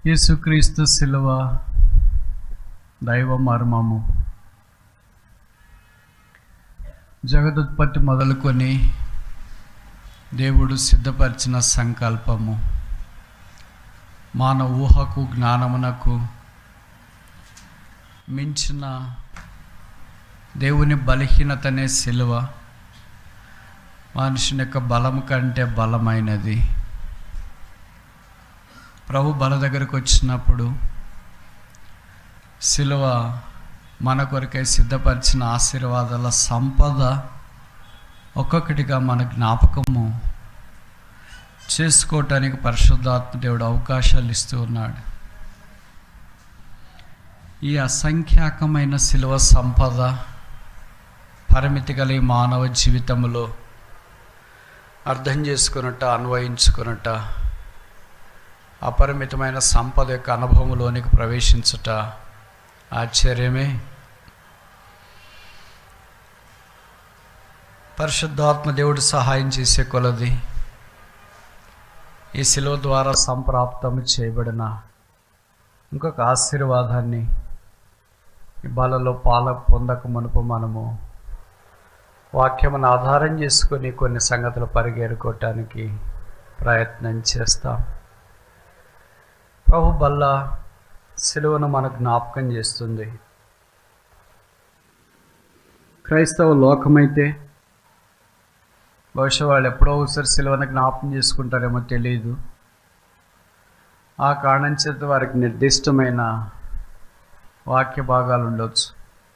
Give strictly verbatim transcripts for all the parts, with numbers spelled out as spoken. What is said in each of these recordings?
యేసుక్రీస్తు శిలువ దైవ మర్మము. జగదుత్పత్తి మొదలుకొని దేవుడు సిద్ధపరిచిన సంకల్పము, మానవ ఊహకు జ్ఞానమునకు మించిన దేవుని బలహీనతనే శిలువ మనుషుని యొక్క బలము కంటే బలమైనది. ప్రభు బల దగ్గరకు వచ్చినప్పుడు శిలువ మన కొరకై సిద్ధపరిచిన ఆశీర్వాదాల సంపద ఒక్కొక్కటిగా మన జ్ఞాపకము చేసుకోవటానికి పరిశుద్ధాత్మ దేవుడు అవకాశాలు ఇస్తూ ఉన్నాడు. ఈ అసంఖ్యాకమైన శిలువ సంపద పరిమితి గల ఈ మానవ జీవితంలో అర్థం చేసుకున్నట్ట, అన్వయించుకున్నట్ట, అపరిమితమైన సంపద యొక్క అనుభవంలోనికి ప్రవేశించుట ఆశ్చర్యమే. పరిశుద్ధాత్మ దేవుడు సహాయం చేసే కొలది ఈ శిలువ ద్వారా సంప్రాప్తం చేయబడిన ఇంకొక ఆశీర్వాదాన్ని ఈ బలలో పాల పొందక మునుపు మనము వాక్యమును ఆధారం చేసుకొని కొన్ని సంగతులు పరిగెరుకోవటానికి ప్రయత్నం చేస్తాం. ప్రభు బల్ల శిలువను మనకు జ్ఞాపకం చేస్తుంది. క్రైస్తవ లోకమైతే బహుశా వాళ్ళు ఎప్పుడో ఒకసారి శిలువను జ్ఞాపకం చేసుకుంటారేమో తెలియదు. ఆ కారణం చేత వారికి నిర్దిష్టమైన వాక్య భాగాలు ఉండవచ్చు.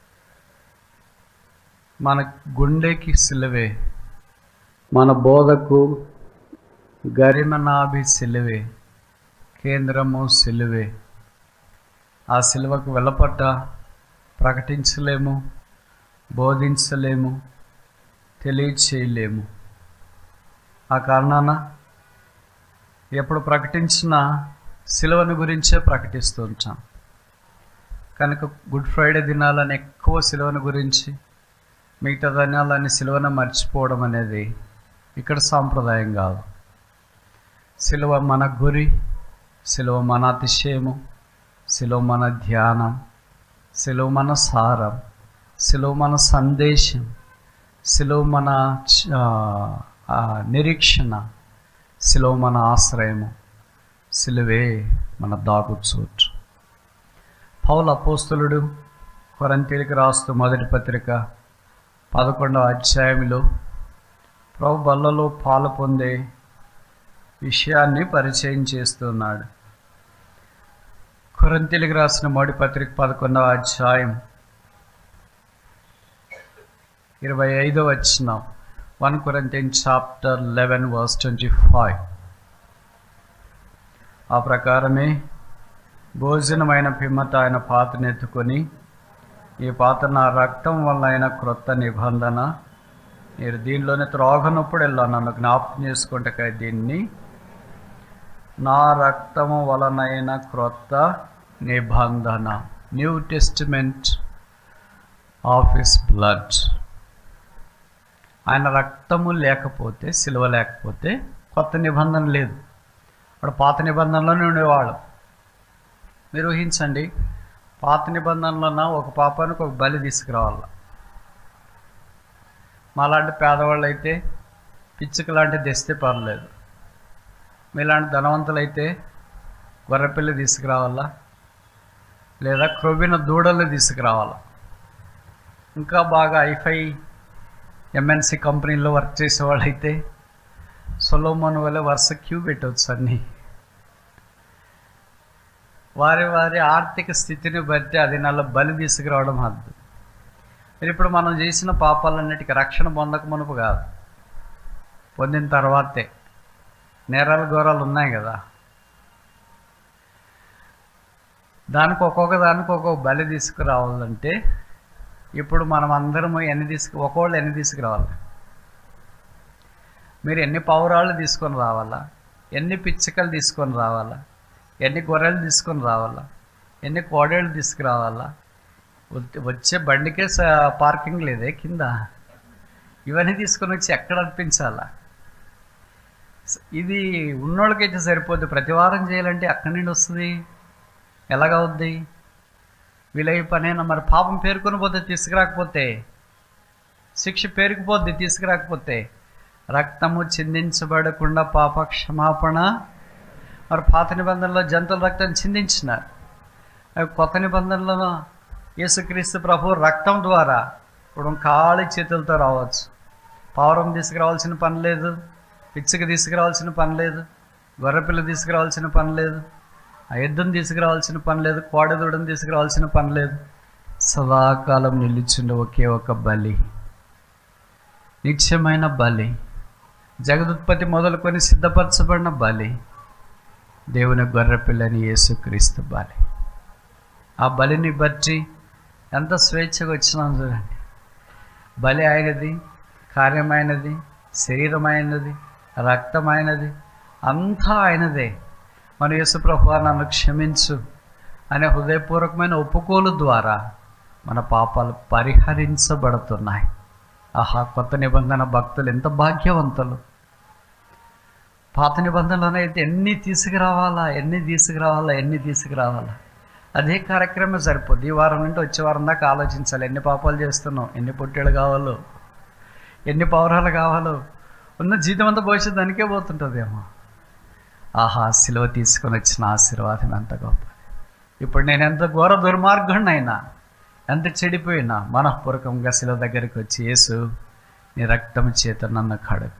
మన గుండెకి సిలువే, మన బోధకు గరిమనాభి సిలువే, కేంద్రము సిలువే. ఆ సిలువకు వెలపట్ట ప్రకటించలేము, బోధించలేము, తెలియచేయలేము. ఆ కారణాన ఎప్పుడు ప్రకటించినా సిలువను గురించే ప్రకటిస్తూ ఉంటాం. కనుక గుడ్ ఫ్రైడే దినాలని ఎక్కువ సిలువను గురించి, మిగతా దినాలని సిలువను మర్చిపోవడం అనేది ఇక్కడ సాంప్రదాయం కాదు. సిలువ మన గురి, సిలువ మన అతిశయము, సిలువ మన ధ్యానం, సిలువ మన సారం, సిలువ మన సందేశం, సిలువ మన నిరీక్షణ, సిలువ మన ఆశ్రయము, సిలువే మన దాగుచోటు. పౌలు అపోస్తలుడు కొరింథీయులకు రాస్తూ మొదటి పత్రిక పదకొండవ అధ్యాయంలో ప్రభు బల్లలో పాలు పొందే విషయాన్ని పరిచయం చేస్తున్నాడు. కొరింథీయులకు రాసిన మొదటి పత్రిక పదకొండవ అధ్యాయం ఇరవై ఐదవ వచనం. One Corinthians chapter eleven verse twenty five. ఆ ప్రకారమే భోజనమైన పిమ్మట ఆయన పాత్రను ఎత్తుకొని, ఈ పాత్ర నా రక్తం వల్ల అయిన క్రొత్త నిబంధన, మీరు దీనిలోనే త్రాగనప్పుడు వెళ్ళా నన్ను జ్ఞాపకం చేసుకుంటే దీన్ని నా రక్తము వలనైన క్రొత్త నిబంధన, New Testament of his blood. ఆయన రక్తము లేకపోతే, సిలువ లేకపోతే కొత్త నిబంధన లేదు. అప్పుడు పాత నిబంధనలోనే ఉండేవాళ్ళు. మీరు ఊహించండి, పాత నిబంధనలోన ఒక పాపానికి ఒక బలి తీసుకురావాలి. మాలాంటి పేదవాళ్ళు అయితే పిచ్చుక లాంటిది తెస్తే పర్లేదు. మీలాంటి ధనవంతులైతే గొర్రెపిల్లి తీసుకురావాలా, లేదా క్రొవ్విన దూడలు తీసుకురావాలా. ఇంకా బాగా ఐఫై ఎంఎన్సి కంపెనీలో వర్క్ చేసేవాళ్ళు అయితే సొలొమోను వల్ల వరుస క్యూ పెట్టవచ్చు. అన్నీ వారి వారి ఆర్థిక స్థితిని బట్టి అది నెల బలి తీసుకురావడం హద్దు. మీరు ఇప్పుడు మనం చేసిన పాపాలన్నిటికీ రక్షణ పొందక మునుపు కాదు, పొందిన తర్వాతే. నేరాలు ఘోరాలు ఉన్నాయి కదా, దానికి ఒక్కొక్క దానికి ఒక్కొక్క బలి తీసుకురావాలంటే ఇప్పుడు మనం అందరము ఎన్ని తీసుకు ఒక్కోళ్ళు ఎన్ని తీసుకురావాలి? మీరు ఎన్ని పౌరాళ్ళు తీసుకొని రావాలా, ఎన్ని పిచ్చికలు తీసుకొని రావాలా, ఎన్ని గొర్రెలు తీసుకొని రావాలా, ఎన్ని కోడేళ్ళు తీసుకురావాలా? వచ్చే బండికే పార్కింగ్ లేదే కింద. ఇవన్నీ తీసుకొని వచ్చి ఎక్కడ అర్పించాలా? ఇది ఉన్నోళ్ళకైతే సరిపోద్ది. ప్రతి వారం చేయాలంటే అక్కడి నుండి వస్తుంది ఎలాగవుద్ది? వీలయ్యే పనేనా? మరి పాపం పేరుకొని పోతే తీసుకురాకపోతే, శిక్ష పేరుకుపోద్ది తీసుకురాకపోతే. రక్తము చిందించబడకుండా పాప క్షమాపణ. మరి పాత నిబంధనలో జంతువుల రక్తం చిందించినారు. అవి కొత్త నిబంధనలో యేసుక్రీస్తు ప్రభు రక్తం ద్వారా ఇప్పుడు ఖాళీ చేతులతో రావచ్చు. పావురం తీసుకురావాల్సిన పని లేదు, పిచ్చుక తీసుకురావాల్సిన పని లేదు, గొర్రెపిల్ల తీసుకురావాల్సిన పని లేదు, ఆ ఎద్దును తీసుకురావాల్సిన పని లేదు, కోడెదూడను తీసుకురావాల్సిన పని లేదు. సదాకాలం నిలిచిండే ఒకే ఒక బలి, నిత్యమైన బలి, జగదుత్పత్తి మొదలుకొని సిద్ధపరచబడిన బలి, దేవుని గొర్రెపిల్లని యేసుక్రీస్తు బలి. ఆ బలిని బట్టి ఎంత స్వేచ్ఛగా వచ్చినాం చూడండి. బలి ఆయనది, కార్యమైనది, శరీరమైనది, రక్తమైనది, అంతా ఆయనదే. మన యేసుప్రభువా నన్ను క్షమించు అనే హృదయపూర్వకమైన ఒప్పుకోలు ద్వారా మన పాపాలు పరిహరించబడుతున్నాయి. ఆహా, కొత్త నిబంధన భక్తులు ఎంత భాగ్యవంతులు. పాత నిబంధనలోనే అయితే ఎన్ని తీసుకురావాలా ఎన్ని తీసుకురావాలా ఎన్ని తీసుకురావాలా అదే కార్యక్రమం సరిపోద్ది. ఈ వారం నుండి వచ్చే వారం దాకా ఆలోచించాలి, ఎన్ని పాపాలు చేస్తున్నాం, ఎన్ని పొట్టేళ్ళు కావాలో, ఎన్ని పౌరాలు కావాలో. ఉన్న జీతం అంతా భవిష్యత్తు దానికే పోతుంటుందేమో. ఆహా, సిలువ తీసుకొని వచ్చిన ఆశీర్వాదం ఎంత గొప్ప. ఇప్పుడు నేను ఎంత ఘోర దుర్మార్గుడినైనా, ఎంత చెడిపోయినా మనఃపూర్వకంగా సిలువ దగ్గరికి వచ్చి, యేసు నీ రక్తం చేత నన్ను కడుగు.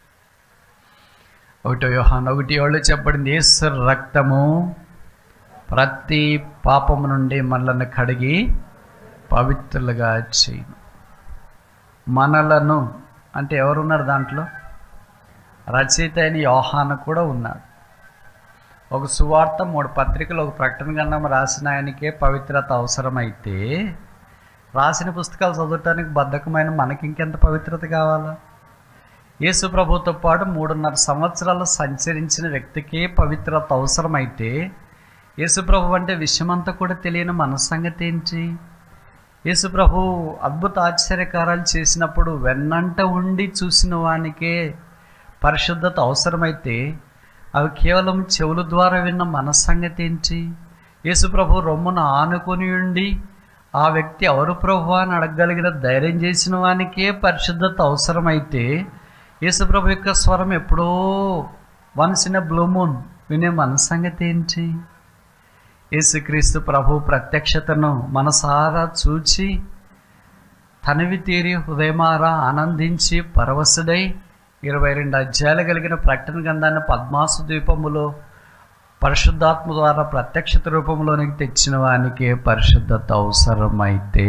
ఒకటో యోహాను ఒకటి ఏళ్ళు చెప్పబడింది, యేసు రక్తము ప్రతి పాపము నుండి మనలను కడిగి పవిత్రులుగా చేయను. మనలను అంటే ఎవరున్నారు దాంట్లో? రచయిత అయిన యోహాను కూడా ఉన్నాడు. ఒక సువార్త, మూడు పత్రికలు, ఒక ప్రకటన గ్రంథం రాసిన ఆయనకే పవిత్రత అవసరమైతే, రాసిన పుస్తకాలు చదవటానికి బద్ధకమైన మనకి ఇంకెంత పవిత్రత కావాలా? యేసు ప్రభుతో పాటు మూడున్నర సంవత్సరాలు సంచరించిన వ్యక్తికే పవిత్రత అవసరమైతే, యేసు ప్రభు అంటే విషయమంతా కూడా తెలియని మన సంగతి ఏంటి? యేసు ప్రభు అద్భుత ఆశ్చర్యకారాలు చేసినప్పుడు వెన్నంట ఉండి చూసిన వానికే పరిశుద్ధత అవసరమైతే, అవి కేవలం చెవుల ద్వారా విన్న మన సంగతి ఏంటి? యేసు ప్రభు రొమ్మును ఆనుకొని ఉండి ఆ వ్యక్తి ఎవరు ప్రభు అని అడగగలిగిన ధైర్యం చేసిన వానికే పరిశుద్ధత అవసరమైతే, యేసు ప్రభు యొక్క స్వరం ఎప్పుడో once in a blue moon వినే మన సంగతి ఏంటి? యేసుక్రీస్తు ప్రభు ప్రత్యక్షతను మనసారా చూచి తనివి తీరి హృదయమారా ఆనందించి పరవశుడై ఇరవై రెండు అధ్యాయాలు కలిగిన ప్రకటన గ్రంథాన్ని పద్మాసు ద్వీపములో పరిశుద్ధాత్మ ద్వారా ప్రత్యక్షత రూపంలోనికి తెచ్చిన వానికే పరిశుద్ధత అవసరమైతే,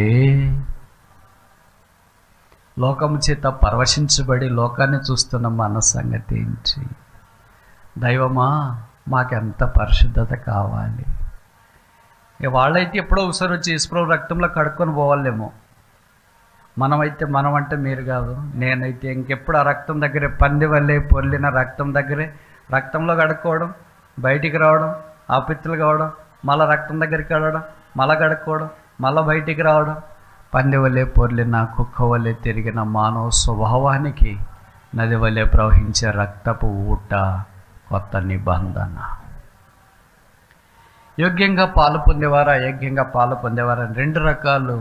లోకము చేత పరవశించబడి లోకాన్ని చూస్తున్న మన సంగతి ఏంటి? దైవమా, మాకెంత పరిశుద్ధత కావాలి. వాళ్ళైతే ఎప్పుడో ఒకసారి వచ్చి యేసుప్రభు రక్తంలో కడుక్కొని పోవాలేమో. మనమైతే, మనం అంటే మీరు కాదు, నేనైతే ఇంకెప్పుడు ఆ రక్తం దగ్గరే, పంది వల్లే పొర్లిన రక్తం దగ్గరే రక్తంలో కడుక్కోవడం, బయటికి రావడం, ఆపిత్తులు కావడం, మళ్ళీ రక్తం దగ్గరికి వెళ్ళడం, మళ్ళీ కడుక్కోవడం, మళ్ళీ బయటికి రావడం. పంది వల్లే పొర్లిన కుక్క వల్లే తిరిగిన మానవ స్వభావానికి నది వల్లే ప్రవహించే రక్తపు ఊట కొత్త నిబంధన. యోగ్యంగా పాలు పొందేవారు, అయోగ్యంగా పాలు పొందేవారు అని రెండు రకాలు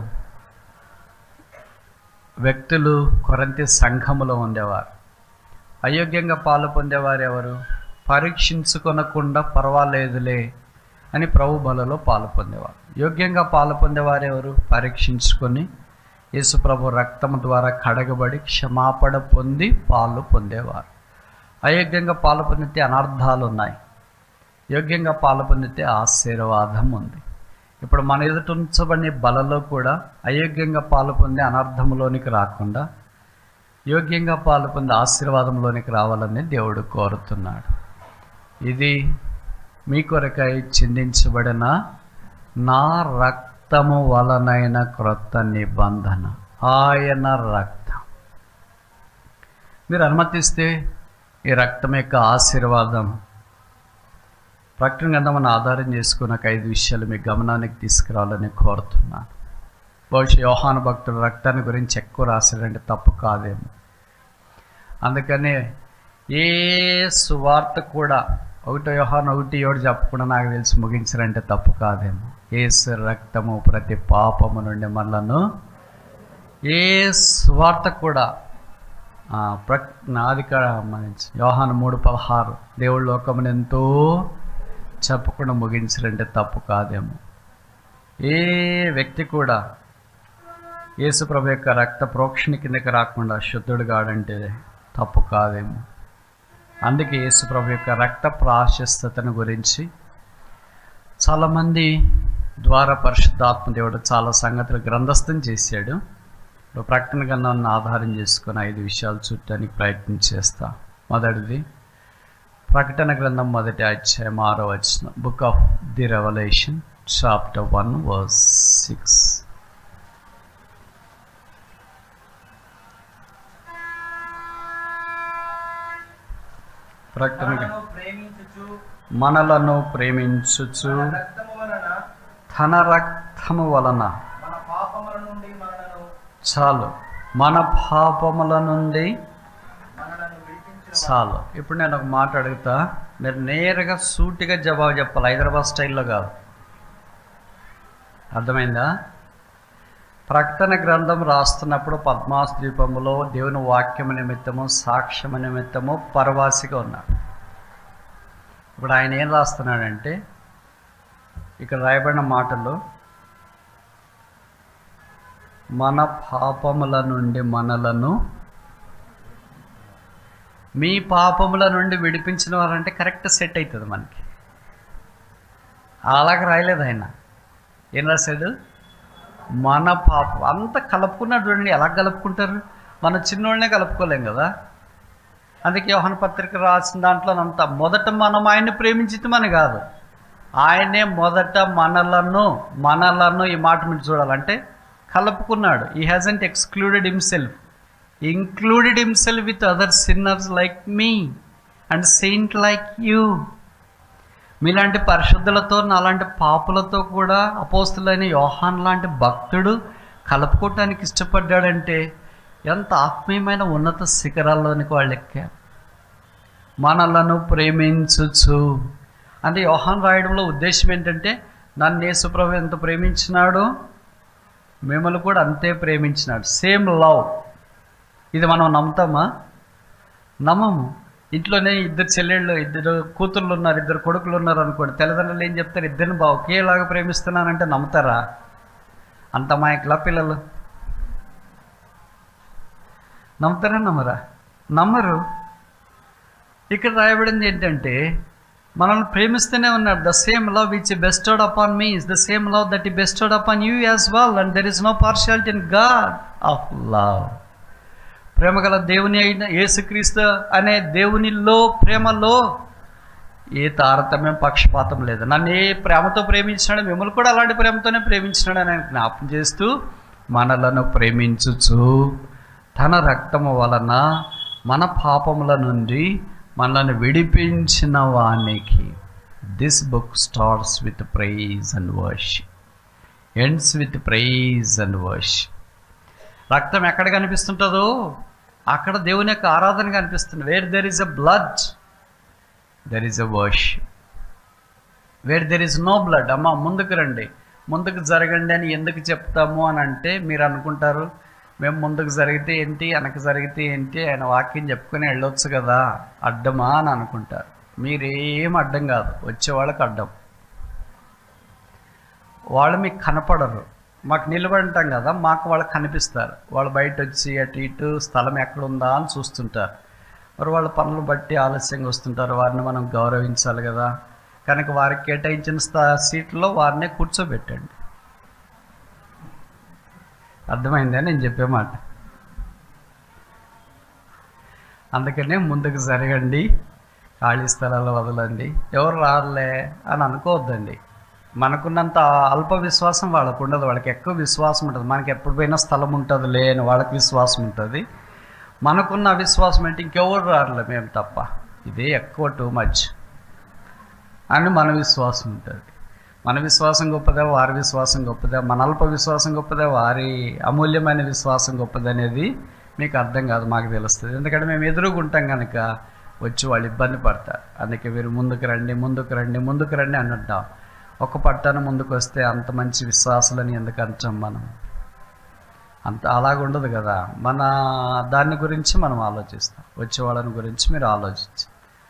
వ్యక్తులు కొరింథీ సంఘములో ఉండేవారు. అయోగ్యంగా పాలు పొందేవారు ఎవరు? పరీక్షించుకొనకుండా పర్వాలేదులే అని ప్రభు బలలో పాలు పొందేవారు. యోగ్యంగా పాలు పొందేవారు ఎవరు? పరీక్షించుకొని యేసు ప్రభు రక్తము ద్వారా కడగబడి క్షమాపణ పొంది పాలు పొందేవారు. అయోగ్యంగా పాలు పొందితే అనర్థాలు ఉన్నాయి, యోగ్యంగా పాలు పొందితే ఆశీర్వాదం ఉంది. ఇప్పుడు మన ఎదుట ఉంచబడిన బలలో కూడా అయోగ్యంగా పాలు పొందే అనర్థంలోనికి రాకుండా యోగ్యంగా పాలు పొందే ఆశీర్వాదంలోనికి రావాలని దేవుడు కోరుతున్నాడు. ఇది మీ కొరకై చిందించబడిన నా రక్తము వలనైన క్రొత్త నిబంధన, ఆయన రక్తం. మీరు అనుమతిస్తే ఈ రక్తం యొక్క ఆశీర్వాదం ప్రకటన గ్రంథమును ఆధారం చేసుకున్న ఐదు విషయాలు మీ గమనానికి తీసుకురావాలని కోరుతున్నాను. బహుశా యోహాను భక్తుడు రక్తాన్ని గురించి ఎక్కువ రాశాడంటే తప్పు కాదేమో. అందుకనే ఏ సువార్త కూడా ఒకటో యోహాను ఒకటి ఏడు చెప్పకుండా నాకు తెలిసి ముగించారంటే తప్పు కాదేమో. యేసు రక్తము ప్రతి పాపము నుండి మనలను, ఏ స్వార్థ కూడా ప్ర నాది యోహాను మూడు పదహారు దేవుడి లోకమును ఎంతో చెప్పకుండా ముగించారంటే తప్పు కాదేమో. ఏ వ్యక్తి కూడా యేసు ప్రభు యొక్క రక్త ప్రోక్షణ కిందకి రాకుండా శుద్ధుడు కాడంటే తప్పు కాదేమో. అందుకే యేసు ప్రభు యొక్క రక్త ప్రాశస్తతను గురించి చాలామంది ద్వారా పరిశుద్ధాత్మ దేవుడు చాలా సంగతులు గ్రంథస్థం చేశాడు. ఇప్పుడు ప్రకటన గ్రంథాన్ని ఆధారం చేసుకుని ఐదు విషయాలు చూడటానికి ప్రయత్నం చేస్తా. మొదటిది ప్రకటన గ్రంథం మొదటి అధ్యాయం ఆరో వచనం, book of the Revelation chapter one verse six. ప్రకటన మనలను ప్రేమించుచు తన రక్తము వలన, చాలు, మన పాపముల నుండి చాలు. ఇప్పుడు నేను ఒక మాట అడుగుతా, మీరు నేరుగా సూటిగా జవాబు చెప్పాలి, హైదరాబాద్ స్టైల్లో కాదు. అర్థమైందా? ప్రకటన గ్రంథం రాస్తున్నప్పుడు పద్మాస్ ద్వీపంలో దేవుని వాక్యము నిమిత్తము సాక్ష్యము నిమిత్తము పరవాసిగా ఉన్నాడు. ఇప్పుడు ఆయన ఏం రాస్తున్నాడంటే, ఇక్కడ రాయబడిన మాటలు, మన పాపముల నుండి మనలను, మీ పాపముల నుండి విడిపించిన వారంటే కరెక్ట్ సెట్ అవుతుంది మనకి. అలాగ రాయలేదు ఆయన. ఏం రాశాడు? మన పాపం. అంత కలుపుకున్నాడు చూడండి. ఎలా కలుపుకుంటారు? మన చిన్నోళ్ళనే కలుపుకోలేం కదా. అందుకే యోహాను పత్రిక రాసిన దాంట్లో అంతా మొదట మనం ఆయన్ని ప్రేమించితమని కాదు, ఆయనే మొదట మనలను మనలను ఈ మాట మీరు చూడాలంటే కలుపుకున్నాడు. He hasn't excluded himself, included himself with other sinners like me and saint like you. మీలాంటి పరిశుద్ధులతో నాలాంటి పాపులతో కూడా అపోస్తులైన యోహాన్ లాంటి భక్తుడు కలుపుకోవటానికి ఇష్టపడ్డాడంటే ఎంత ఆత్మీయమైన ఉన్నత శిఖరాల్లోనికి వాళ్ళు ఎక్కారు. మనలను ప్రేమించుచు అంటే యోహాన్ రాయడంలో ఉద్దేశం ఏంటంటే, నన్ను యేసు ప్రభు ఎంత ప్రేమించినాడో మిమ్మల్ని కూడా అంతే ప్రేమించినాడు. Same love. ఇది మనం నమ్ముతామా? నమ్మము. ఇంట్లోనే ఇద్దరు చెల్లెళ్ళు, ఇద్దరు కూతుర్లు ఉన్నారు, ఇద్దరు కొడుకులు ఉన్నారు అనుకోండి, తల్లిదండ్రులు ఏం చెప్తారు? ఇద్దరిని బా ఒకేలాగా ప్రేమిస్తున్నానంటే నమ్ముతారా? అంత మాయకులా పిల్లలు? నమ్ముతారా నమ్మరా? నమ్మరు. ఇక్కడ రాయబడింది ఏంటంటే, మనల్ని ప్రేమిస్తూనే ఉన్నాడు. The same love which bestowed upon me is the same love that he bestowed upon you as well, and there is no partiality in God of love. ప్రేమగల దేవుని అయిన యేసుక్రీస్తు అనే దేవునిలో, ప్రేమలో ఏ తారతమ్యం, పక్షపాతం లేదు. నన్ను ఏ ప్రేమతో ప్రేమించినాడు, మిమ్మల్ని కూడా అలాంటి ప్రేమతోనే ప్రేమించినాడు అని జ్ఞాపం చేస్తూ, మనలను ప్రేమించుచు తన రక్తము వలన మన పాపముల నుండి మనల్ని విడిపించిన వానికి. This book starts with praise and worship, ends with praise and worship. రక్తం ఎక్కడ కనిపిస్తుంటుందో అక్కడ దేవుని యొక్క ఆరాధన కనిపిస్తుంది. Where there is a blood there is a worship. Where there is no blood, అమ్మ ముందుకు రండి, ముందుకు జరగండి అని ఎందుకు చెప్తాము అని అంటే, మీరు అనుకుంటారు మేము ముందుకు జరిగితే ఏంటి, వెనక జరిగితే ఏంటి, ఆయన వాక్యం చెప్పుకొని వెళ్ళొచ్చు కదా, అడ్డమా అని అనుకుంటారు. మీరేం అడ్డం కాదు, వచ్చేవాళ్ళకి అడ్డం. వాళ్ళు మీకు కనపడరు. మాకు నిలబడి ఉంటాం కదా, మాకు వాళ్ళు కనిపిస్తారు. వాళ్ళు బయట వచ్చి అటు ఇటు స్థలం ఎక్కడుందా అని చూస్తుంటారు. మరి వాళ్ళ పనులు బట్టి ఆలస్యంగా వస్తుంటారు. వారిని మనం గౌరవించాలి కదా. కనుక వారికి కేటాయించిన స్థా సీట్లో వారినే కూర్చోబెట్టండి. అర్థమైందా నేను చెప్పే మాట? అందుకనే ముందుకు జరగండి, ఖాళీ స్థలాలు వదలండి, ఎవరు రారులే అని అనుకోవద్దండి. మనకున్నంత అల్ప విశ్వాసం వాళ్ళకు ఉండదు. వాళ్ళకి ఎక్కువ విశ్వాసం ఉంటుంది. మనకి ఎప్పుడు పోయినా స్థలం ఉంటుంది లే అని వాళ్ళకి విశ్వాసం ఉంటుంది. మనకున్న విశ్వాసం అంటే ఇంకెవరు రారులే మేము తప్ప, ఇదే ఎక్కువ, టూ మచ్ అని మన విశ్వాసం ఉంటుంది. మన విశ్వాసం గొప్పదే, వారి విశ్వాసం గొప్పదే, మన అల్ప విశ్వాసం గొప్పదే, వారి అమూల్యమైన విశ్వాసం గొప్పది అనేది మీకు అర్థం కాదు, మాకు తెలుస్తుంది. ఎందుకంటే మేము ఎదురుగుంటాం కనుక వచ్చి వాళ్ళు ఇబ్బంది పడతారు. అందుకే మీరు ముందుకు రండి ముందుకు రండి ముందుకు రండి అని అంటాం. ఒక పట్టాన ముందుకు వస్తే అంత మంచి విశ్వాసులని ఎందుకు అంటాం మనం? అంత అలాగుండదు కదా. మన దాని గురించి మనం ఆలోచిస్తాం, వచ్చే వాళ్ళని గురించి మీరు ఆలోచించి.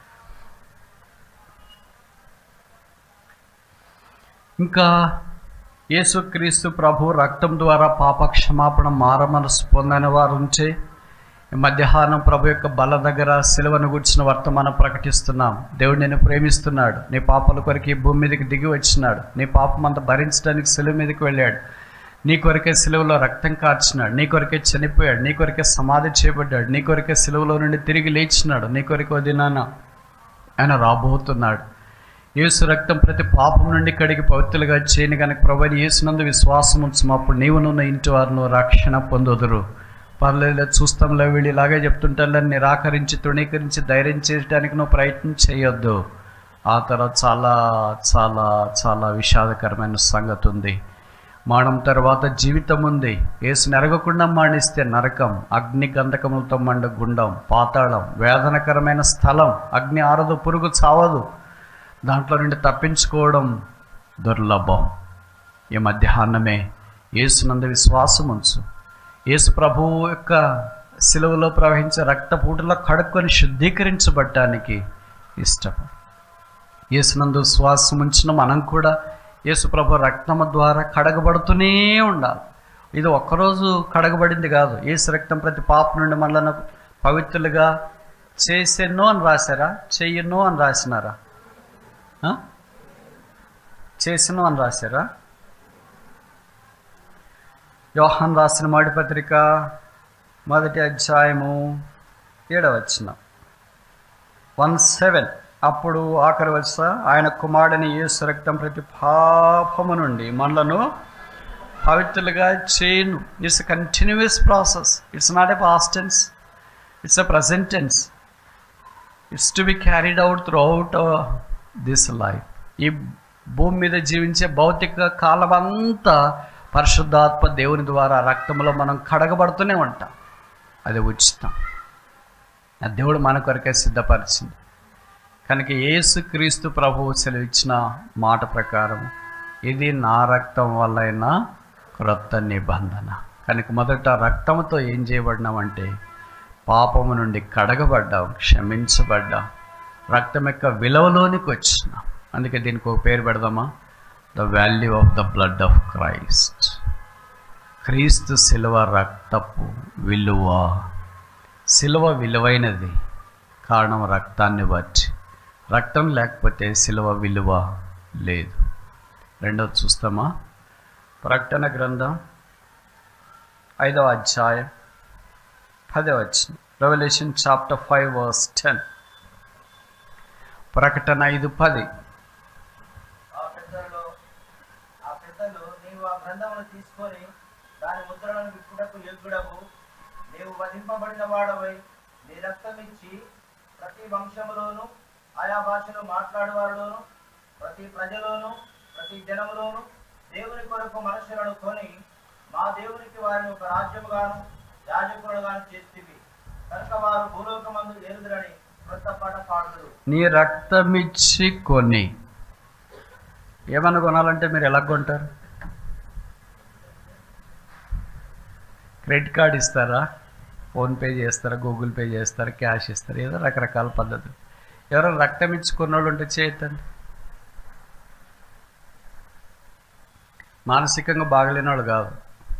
ఇంకా యేసుక్రీస్తు ప్రభు రక్తం ద్వారా పాప క్షమాపణ మారమనసు పొందని వారు ఉంటే మధ్యాహ్నం ప్రభు యొక్క బల దగ్గర సిలువను గుర్చిన వర్తమానం ప్రకటిస్తున్నాం. దేవుడు నిన్ను ప్రేమిస్తున్నాడు, నీ పాపాల కొరకు ఈ భూమి మీదకి దిగి వచ్చినాడు, నీ పాపం అంతా భరించడానికి సిలువ మీదకి వెళ్ళాడు, నీ కొరకే సిలువలో రక్తం కార్చినాడు, నీ కొరకే చనిపోయాడు, నీ కొరకే సమాధి చేయబడ్డాడు, నీ కొరకే సిలువలో నుండి తిరిగి లేచినాడు, నీ కొరకే వదినాన ఆయన రాబోతున్నాడు. యేసు రక్తం ప్రతి పాపం నుండి కడిగి పవిత్రులుగా చేయని కనుక ప్రభువైన యేసునందు విశ్వాసం ఉంచము, అప్పుడు నీవును నా ఇంటి వారును రక్షణ పొందొదురు. పర్లేదు చూస్తాంలో వీళ్ళు ఇలాగే చెప్తుంటారు, నిరాకరించి తృణీకరించి ధైర్యం చేయడానికి నువ్వు ప్రయత్నం చేయొద్దు. ఆ తర్వాత చాలా చాలా చాలా విషాదకరమైన సంగతి ఉంది. మరణం తర్వాత జీవితం ఉంది. యేసుని ఎరగకుండా మరణిస్తే నరకం, అగ్ని గంధకములతో మండ గుండం, పాతాళం, వేదనకరమైన స్థలం, అగ్ని ఆరదు, పురుగు చావదు, దాంట్లో నుండి తప్పించుకోవడం దుర్లభం. ఈ మధ్యాహ్నమే యేసునందు విశ్వాసం ఉంచు. యేసు ప్రభువు యొక్క సిలువలో ప్రవహించే రక్తపూటలో కడుక్కొని శుద్ధీకరించబడటానికి ఇష్టపడు. యేసునందు విశ్వాసం ఉంచిన మనం కూడా యేసు ప్రభు రక్తము ద్వారా కడగబడుతూనే ఉండాలి. ఇది ఒక్కరోజు కడగబడింది కాదు. యేసు రక్తం ప్రతి పాపం నుండి మనలను పవిత్రులుగా చేసేనో అని రాశారా, చెయ్యనో అని రాసినారా? చేసినో అని రాశారా? యోహాను రాసిన మొదటి పత్రిక మొదటి అధ్యాయము ఏడవ వచనం వన్ సెవెన్ అప్పుడు ఆఖరి వచ ఆయన కుమారుడని యేసు రక్తం ప్రతి పాపము నుండి మనలను పవిత్రులుగా చేయును. It's a continuous process. It's not a past tense, it's a present tense. It's to be carried out throughout this life. ఈ భూమి మీద జీవించే భౌతిక కాలం అంతా పరిశుద్ధాత్మ దేవుని ద్వారా రక్తంలో మనం కడగబడుతూనే ఉంటాం. అది ఉచితం. ఆ దేవుడు మన కొరకే సిద్ధపరిచింది. కనుక యేసుక్రీస్తు ప్రభువు సెలవిచ్చిన మాట ప్రకారం ఇది నా రక్తం వల్లైన క్రొత్త నిబంధన. కనుక మొదట రక్తంతో ఏం చేయబడినామంటే పాపము నుండి కడగబడ్డాం, క్షమించబడ్డాం, రక్తం యొక్క విలువలోనికి వచ్చినాం. అందుకే దీనికి ఒక పేరు పెడదామా? The value of the blood of Christ. క్రీస్తు సిలువ రక్తపు విలువ. సిలువ విలువైనది, కారణం రక్తాన్ని బట్టి. రక్తం లేకపోతే సిలువ విలువ లేదు. రెండవది చూస్తామా? ప్రకటన గ్రంథం ఐదవ అధ్యాయం పదవ వచనం. Revelation chapter five verse ten. ప్రకటన ఐదు పది. తీసుకొని దాని ముద్రలను విప్పుటకు యోగ్యుడవు. నీవు వధింపబడిన వాడవై నీ రక్తం ఇచ్చి ప్రతి వంశములోను ఆయా భాషను మాట్లాడేవారిలోను ప్రతి ప్రజలోను ప్రతి జనములోను దేవుని కొరకు మనుషులను కొని మా దేవునికి వారిని ఒక రాజ్యముగాను యాజకులుగాను చేస్తివి. కనుక వారు భూలోకమందు ఏలుదురని క్రొత్త పాట పాడుదురు. నీ రక్తమిచ్చి కొని. ఏమన్నా కొనాలంటే మీరు ఎలా కొంటారు? క్రెడిట్ కార్డ్ ఇస్తారా, ఫోన్పే చేస్తారా, గూగుల్ పే చేస్తారా, క్యాష్ ఇస్తారా, ఏదో రకరకాల పద్ధతులు. ఎవరైనా రక్తం ఇచ్చుకున్న వాళ్ళు ఉంటే చేయొద్దండి. మానసికంగా బాగలేని వాళ్ళు కాదు.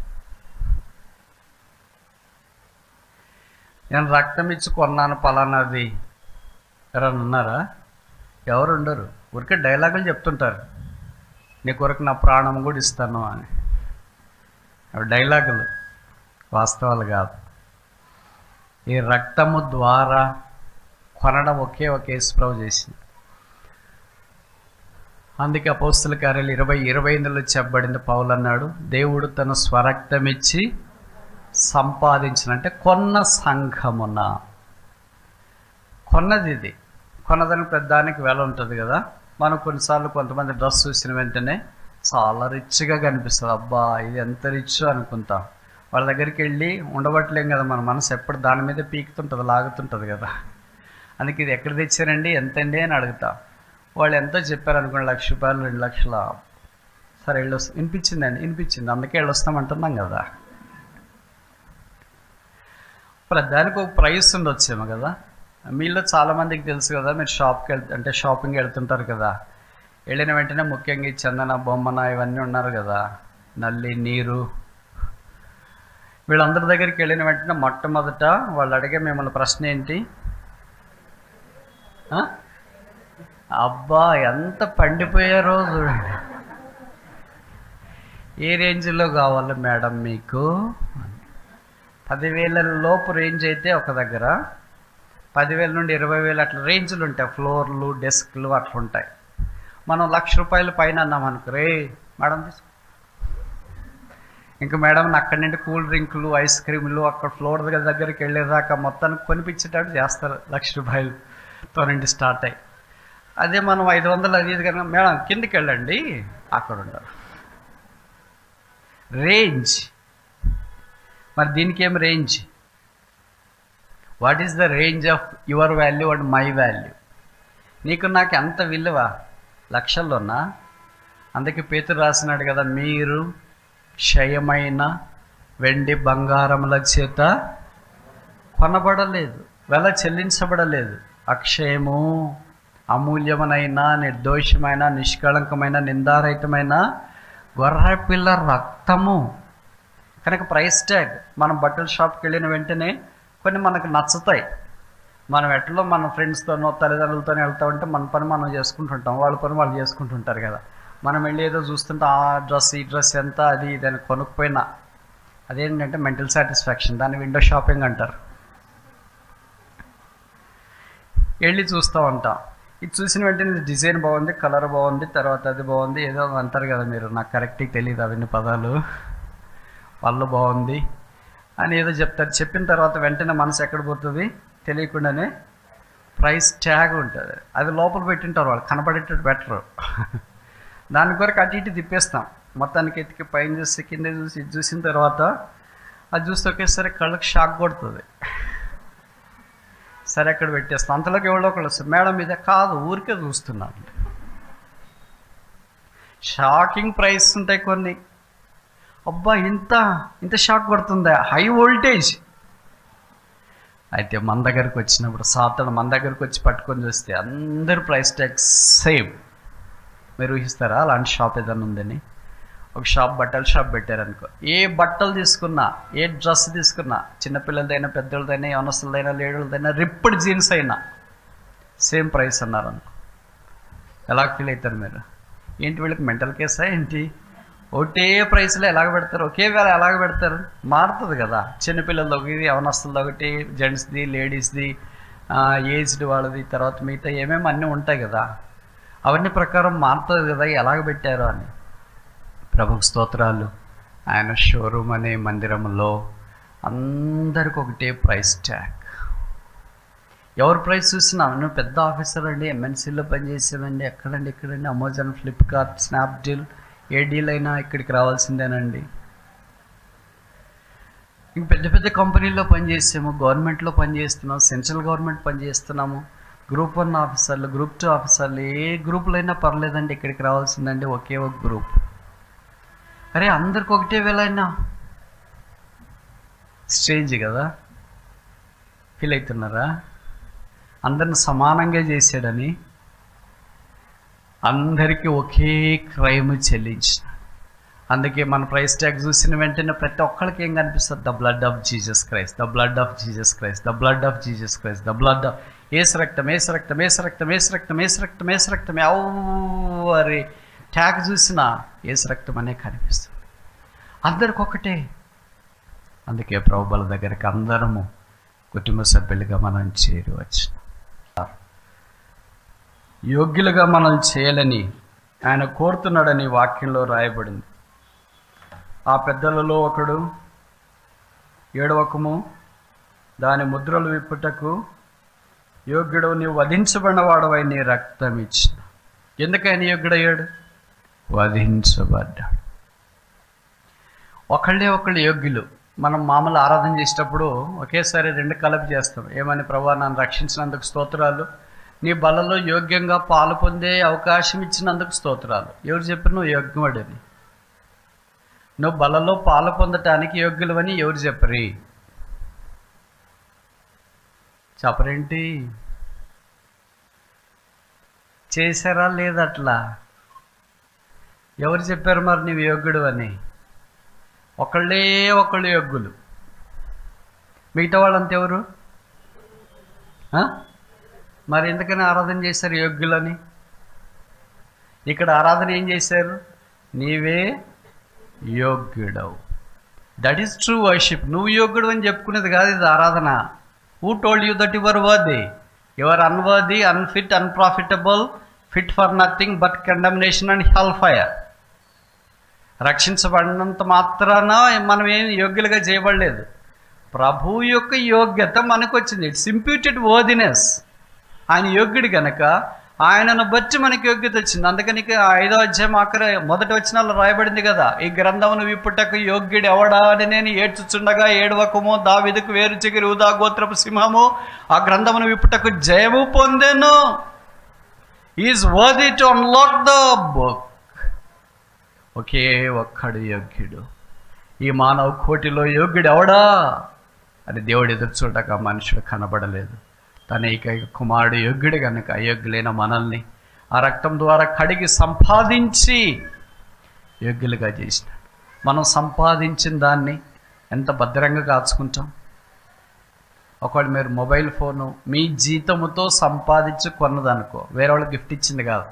నేను రక్తం ఇచ్చి కొన్నాను పలానాది ఎవరైనా ఉన్నారా? ఎవరు ఉండరు. ఊరికే డైలాగులు చెప్తుంటారు, నీ కొరకు నా ప్రాణం కూడా ఇస్తాను అని. అవి డైలాగులు, వాస్తవాలు కాదు. ఈ రక్తము ద్వారా కొనడం ఒకే ఒక యేసుప్రభు చేసింది. అందుకే అపోస్తల కార్యాలు ఇరవై ఇరవై ఎనిమిదిలో చెప్పబడింది. పౌలు అన్నాడు, దేవుడు తన స్వరక్తం ఇచ్చి సంపాదించిన, అంటే కొన్న సంఘమున. కొన్నది ఇది. కొన్నదానికి పెద్దానికి వెల ఉంటుంది కదా. మనం కొన్నిసార్లు కొంతమంది డ్రెస్ చూసిన వెంటనే చాలా రిచ్గా కనిపిస్తుంది. అబ్బా ఇది ఎంత రిచ్ అనుకుంటాం. వాళ్ళ దగ్గరికి వెళ్ళి ఉండబట్టలేం కదా, మన మనసు ఎప్పుడు దాని మీద పీకుతుంటుంది, లాగుతుంటుంది కదా. అందుకే ఇది ఎక్కడ తెచ్చారండి, ఎంతండి అని అడుగుతా. వాళ్ళు ఎంతో చెప్పారు అనుకోండి, లక్ష రూపాయలు రెండు లక్షల సరే వెళ్ళి వస్తాం వినిపించిందండి, వినిపించింది, అందుకే వెళ్ళి వస్తామంటున్నాం కదా. దానికి ఒక ప్రైస్ ఉండొచ్చేమో కదా. మీలో చాలామందికి తెలుసు కదా, మీరు షాప్కి వెళ్తే అంటే షాపింగ్ వెళ్తుంటారు కదా, వెళ్ళిన వెంటనే ముఖ్యంగా ఈ చందన బొమ్మన ఇవన్నీ ఉన్నారు కదా, నల్లి నీరు, వీళ్ళందరి దగ్గరికి వెళ్ళిన వెంటనే మొట్టమొదట వాళ్ళు అడిగే మిమ్మల్ని ప్రశ్న ఏంటి, అబ్బా ఎంత పండిపోయారో చూడండి, ఏ రేంజ్లో కావాలి మేడం మీకు. పదివేల లోపు రేంజ్ అయితే ఒక దగ్గర, పదివేల నుండి ఇరవై వేలు అట్లా రేంజ్లు ఉంటాయి, ఫ్లోర్లు డెస్క్లు అట్లా ఉంటాయి. మనం లక్ష రూపాయల పైన అన్నాం అనుకో, రే మేడం తీసుకో, ఇంకా మేడం అక్కడి నుండి కూల్ డ్రింకులు ఐస్ క్రీములు అక్కడ ఫ్లోర్ దగ్గరికి వెళ్ళేదాకా మొత్తానికి కొనిపించేటట్టు చేస్తారు లక్ష రూపాయలతో నుండి స్టార్ట్ అయ్యి. అదే మనం ఐదు వందలు అది ఇది కనుక మేడం కిందికి వెళ్ళండి అక్కడ ఉండరు రేంజ్. మరి దీనికి ఏం range? What is the range of your value and my value? నీకు నాకు ఎంత విలువ? లక్షల్లోనా? అందుకే పేతురు రాసినాడు కదా, మీరు క్షయమైన వెండి బంగారముల చేత కొనబడలేదు, వెల చెల్లించబడలేదు, అక్షయము అమూల్యమునైన నిర్దోషమైన నిష్కళంకమైన నిందారహితమైన గొర్రెపిల్ల రక్తము. కనుక ప్రైస్ ట్యాగ్. మనం బట్టల షాప్కి వెళ్ళిన వెంటనే కొన్ని మనకు నచ్చుతాయి, మనం ఎట్లా మన ఫ్రెండ్స్తోనో తల్లిదండ్రులతోనే వెళ్తా ఉంటే మన పని మనం చేసుకుంటుంటాం, వాళ్ళ పని వాళ్ళు చేసుకుంటుంటారు కదా. మనం వెళ్ళి ఏదో చూస్తుంటే ఆ డ్రెస్ ఈ డ్రెస్ ఎంత అది ఇది అని కొనుక్కుపోయినా అదేంటంటే మెంటల్ సాటిస్ఫాక్షన్, దాన్ని విండో షాపింగ్ అంటారు. వెళ్ళి చూస్తూ ఉంటాం, ఇది చూసిన వెంటనే డిజైన్ బాగుంది, కలర్ బాగుంది, తర్వాత అది బాగుంది, ఏదో అంటారు కదా మీరు, నాకు కరెక్ట్గా తెలియదు అవన్నీ పదాలు, వాళ్ళు బాగుంది అని ఏదో చెప్తారు. చెప్పిన తర్వాత వెంటనే మనసు ఎక్కడ పోతుంది తెలియకుండానే ప్రైస్ ట్యాగ్ ఉంటుంది, అది లోపల పెట్టింటారు వాళ్ళు, కనపడేటట్టు బెటరు. దాని కొరకు అటు ఇటు తిప్పేస్తాం, మొత్తానికి ఎత్తికి పైన చూసి కింద చూసి ఇది చూసిన తర్వాత అది చూస్తే ఒకేసారి కళ్ళకి షాక్ కొడుతుంది. సరే అక్కడ పెట్టేస్తాం. అంతలోకి ఎవరో ఒకళ్ళు వస్తారు, మేడం ఇదే కాదు ఊరికే చూస్తున్నాను. షాకింగ్ ప్రైస్ ఉంటాయి కొన్ని, అబ్బా ఇంత ఇంత షాక్ కొడుతుందా, హై వోల్టేజ్. అయితే మన దగ్గరకు వచ్చినప్పుడు సాతను మన దగ్గరకు వచ్చి పట్టుకొని చూస్తే అందరు ప్రైస్ ట్యాగ్ సేమ్. మీరు ఊహిస్తారా అలాంటి షాప్ ఏదైనా ఉందని? ఒక షాప్ బట్టల షాప్ పెట్టారనుకో, ఏ బట్టలు తీసుకున్నా ఏ డ్రెస్ తీసుకున్నా, చిన్నపిల్లలదైనా పెద్దోళ్ళదైనా యవనస్తులదైనా లేడీలదైనా రిప్డ్ జీన్స్ అయినా సేమ్ ప్రైస్ అన్నారనుకో, ఎలా ఫీల్ అవుతారు మీరు? ఏంటి వీళ్ళకి మెంటల్ కేసా ఏంటి? ఒకటే ప్రైస్లో ఎలాగ పెడతారు, ఒకే వేళ ఎలాగ పెడతారు? మారుతుంది కదా, చిన్నపిల్లలది ఒకటి, యవనస్తులది ఒకటి, జెంట్స్ది లేడీస్ది ఏజ్డ్ వాళ్ళది, తర్వాత మిగతా ఏమేమి అన్నీ ఉంటాయి కదా, అవన్నీ ప్రకారం మారుతుంది కదా ఎలాగ పెట్టారు అని. ప్రభుకు స్తోత్రాలు. ఆయన షోరూమ్ అనే మందిరంలో అందరికి ఒకటే ప్రైస్ ట్యాగ్. ఎవరు ప్రైస్ చూసినా నువ్వు పెద్ద ఆఫీసర్ అండి, ఎంఎన్సీలో పనిచేసామండి, ఎక్కడండి ఎక్కడండి, అమెజాన్, ఫ్లిప్కార్ట్, స్నాప్డీల్, ఏ డీల్ అయినా ఇక్కడికి రావాల్సిందేనండి. ఇంక పెద్ద పెద్ద కంపెనీల్లో పనిచేసాము, గవర్నమెంట్లో పనిచేస్తున్నాము, సెంట్రల్ గవర్నమెంట్ పనిచేస్తున్నాము, గ్రూప్ వన్ ఆఫీసర్లు, గ్రూప్ టూ ఆఫీసర్లు, ఏ గ్రూపులు అయినా పర్లేదండి ఇక్కడికి రావాల్సిందండి, ఒకే ఒక గ్రూప్. అరే అందరికి ఒకటే వేళైనా స్ట్రేంజ్ కదా, ఫీల్ అవుతున్నారా? అందరిని సమానంగా చేశాడని అందరికీ ఒకే క్రైమ్ చెల్లించిన. అందుకే మన ప్రైస్ ట్యాగ్ చూసిన వెంటనే ప్రతి ఒక్కరికి ఏం కనిపిస్తుంది? The blood of Jesus Christ, the blood of Jesus Christ, the blood of Jesus Christ, the blood of Yesu రక్తం, ఏసు రక్తం, ఏసు రక్తం, ఏసు రక్తం, ఏసు రక్తం, ఏసు రక్తం. అరే ట్యాగ్ చూసినా ఏసు రక్తం అనే కనిపిస్తుంది. అందరికి ఒకటే. అందుకే ప్రభువుల దగ్గరికి అందరము కుటుంబ సభ్యులుగా మనం చేరవచ్చు, యోగ్యులుగా మనం చేయాలని ఆయన కోరుతున్నాడని వాక్యంలో రాయబడింది. ఆ పెద్దలలో ఒకడు, ఏడవకము, దాని ముద్రలు విప్పుటకు యోగ్యుడు, నీవు వధించబడిన వాడవై నీ రక్తం ఇచ్చిన. ఎందుకని యోగ్యుడయ్యాడు? వధించబడ్డాడు. ఒకళ్ళే ఒకళ్ళు యోగ్యులు, మనం మామూలు ఆరాధన చేసేటప్పుడు ఒకేసారి రెండు కలిపి చేస్తాం. ఏమని? ప్రభువా నన్ను రక్షించినందుకు స్తోత్రాలు, నీ బలలో యోగ్యంగా పాలు పొందే అవకాశం ఇచ్చినందుకు స్తోత్రాలు. ఎవరు చెప్పారు నువ్వు యోగ్యుడని? నువ్వు బలలో పాలు పొందటానికి యోగ్యులవని ఎవరు చెప్పరి? చెప్పరేంటి? చేశారా లేదా? అట్లా ఎవరు చెప్పారు మరి నీవు యోగ్యుడు అని? ఒకళ్ళే ఒకళ్ళు యోగ్యులు, మిగతా వాళ్ళంతా ఎవరు? మరి ఎందుకని ఆరాధన చేశారు యోగ్యులని? ఇక్కడ ఆరాధన ఏం చేశారు? నీవే యోగ్యుడవు. That is true worship. నువ్వు యోగ్యుడు అని చెప్పుకునేది కాదు ఇది ఆరాధన. Who told you that your worthy? Your unworthy, unfit, unprofitable, fit for nothing but condemnation and hell fire. రక్షించబడినంత మాత్రాన మనం ఏం యోగ్యులుగా చేయబడలేదు. ప్రభు యొక్క యోగ్యత మనకు వచ్చింది. It's imputed worthiness. ఆయన యోగ్యుడు కనుక ఆయనను బట్టి మనకి యోగ్యత వచ్చింది. అందుకని ఐదో అధ్యాయం ఆఖరి మొదటి వచనాల్లో రాయబడింది కదా, ఈ గ్రంథమును విప్పుటకు యోగ్యుడు ఎవడా అని నేను ఏడ్చుచుండగా ఏడవకము, దావీదుకు వేరు చిగిరి యూదా గోత్రపు సింహము ఆ గ్రంథమును విప్పుటకు జయము పొందెను. Is worthy to unlock the book. ఒకే ఒక్కడు యోగ్యుడు. ఈ మానవ కోటిలో యోగ్యుడు ఎవడా అని దేవుడు ఎదురు చూడక మనుషుడు కనబడలేదు. తన ఏకైక కుమారుడు యోగ్యుడు కనుక అయోగ్యులైన మనల్ని ఆ రక్తం ద్వారా కడిగి సంపాదించి యోగ్యులుగా చేసినాడు. మనం సంపాదించిన దాన్ని ఎంత భద్రంగా కాచుకుంటాం? ఒకవేళ మీరు మొబైల్ ఫోను మీ జీతముతో సంపాదించి కొన్నదనుకో, వేరే వాళ్ళకి గిఫ్ట్ ఇచ్చింది కాదు,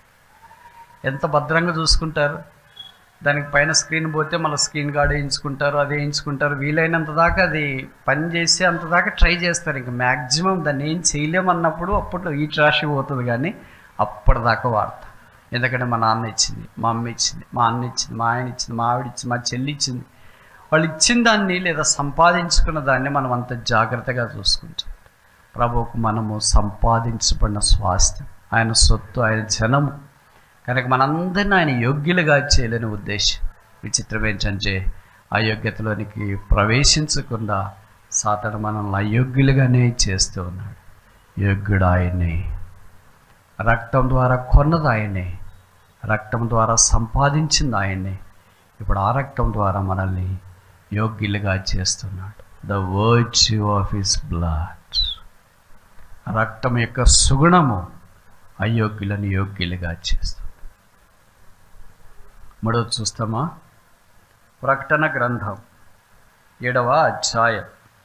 ఎంత భద్రంగా చూసుకుంటారు? దానికి పైన స్క్రీన్ పోతే మళ్ళీ స్క్రీన్ గార్డ్ వేయించుకుంటారు, అది వేయించుకుంటారు. వీలైనంత దాకా అది పని చేసే అంత దాకా ట్రై చేస్తారు. ఇంకా మ్యాక్సిమం దాన్ని ఏం చేయలేమన్నప్పుడు అప్పట్లో ఈ ట్రాష్ పోతుంది, కానీ అప్పటిదాకా వాడతా. ఎందుకంటే మా నాన్న ఇచ్చింది, మా అమ్మ ఇచ్చింది, మా అన్న ఇచ్చింది, మా ఆయన ఇచ్చింది, మా ఆవిడ ఇచ్చింది, మా చెల్లి ఇచ్చింది. వాళ్ళు ఇచ్చిన దాన్ని లేదా సంపాదించుకున్న దాన్ని మనం అంత జాగ్రత్తగా చూసుకుంటాం. ప్రభువుకు మనము సంపాదించబడిన స్వాస్థ్యం, ఆయన సొత్తు, ఆయన జనము కనుక మనందరినీ ఆయన యోగ్యులుగా చేయలేని ఉద్దేశం. విచిత్రం ఏంటంటే ఆ యోగ్యతలోనికి ప్రవేశించకుండా సాతాను మనల్ని అయోగ్యులుగానే చేస్తూ ఉన్నాడు. యోగ్యుడు ఆయనే, రక్తం ద్వారా కొన్నది ఆయనే, రక్తం ద్వారా సంపాదించింది ఆయనే. ఇప్పుడు ఆ రక్తం ద్వారా మనల్ని యోగ్యులుగా చేస్తున్నాడు. The virtue of his blood. రక్తం యొక్క సుగుణము అయోగ్యులను యోగ్యులుగా చేస్తుంది. మూడవది చూస్తామా? ప్రకటన గ్రంథం ఏడవ అధ్యాయం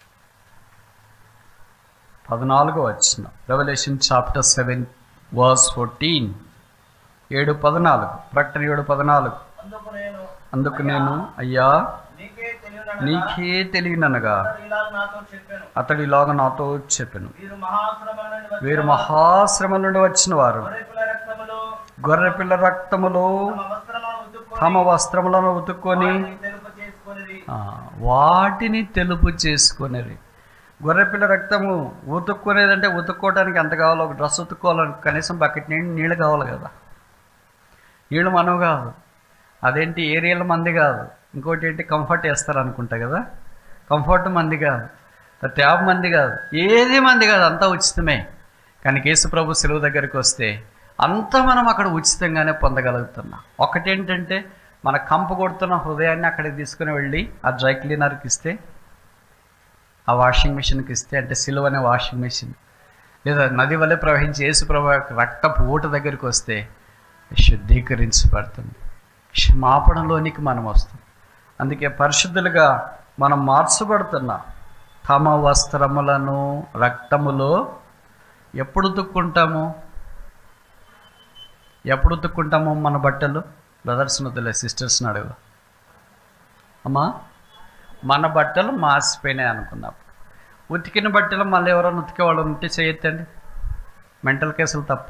పద్నాలుగో వచనం. Revelation chapter seven verse fourteen. ఏడు పద్నాలుగు. ప్రకటన ఏడు పద్నాలుగు. అందుకు నేను అయ్యా నీకే తెలియననగా అతడు ఇలాగ నాతో చెప్పెను, వీరు మహాశ్రమ నుండి వచ్చిన వారు గొర్రెపిల్ల రక్తములో తమ వస్త్రములను ఉతుక్కొని వాటిని తెలుపు చేసుకునేది. గొర్రెపిల్ల రక్తము ఉతుక్కునేదంటే ఉతుక్కోవడానికి ఎంత కావాలో, ఒక డ్రెస్ ఉతుక్కోవాలని కనీసం బకెట్ నీళ్ళు నీళ్ళు కావాలి కదా. నీళ్ళు మనవు కాదు, అదేంటి ఏరియల్ మంది కాదు, ఇంకోటి ఏంటి కంఫర్ట్ వేస్తారు అనుకుంటా కదా, కంఫర్ట్ మంది కాదు, ట్యాబ్ మంది కాదు, ఏది మంది కాదు, అంతా ఉచితమే. కానీ యేసు ప్రభు సెలవు దగ్గరికి వస్తే అంతా మనం అక్కడ ఉచితంగానే పొందగలుగుతున్నాం. ఒకటేంటంటే మన కంప కొడుతున్న హృదయాన్ని అక్కడికి తీసుకుని వెళ్ళి ఆ డ్రై క్లీనర్కి ఇస్తే, ఆ వాషింగ్ మిషన్కి ఇస్తే, అంటే సిలువ అనే వాషింగ్ మిషన్ లేదా నది వల్లే ప్రవహించి యేసు ప్రభు రక్తపు ఊట దగ్గరికి వస్తే శుద్ధీకరించబడుతుంది, క్షమాపణలోనికి మనం వస్తాం. అందుకే పరిశుద్ధులుగా మనం మార్చబడుతున్నాం. తమ వస్త్రములను రక్తములో ఎప్పుడు ఉతుక్కుంటాము? ఎప్పుడు ఉతుక్కుంటాము మన బట్టలు? బ్రదర్స్ని వద్దులే, సిస్టర్స్ని అడుగు. అమ్మా, మన బట్టలు మాసిపోయినాయి అనుకున్నప్పుడు ఉతికిన బట్టలు మళ్ళీ ఎవరైనా ఉతికేవాళ్ళు ఉంటే చేయొద్దండి, మెంటల్ కేసులు తప్ప.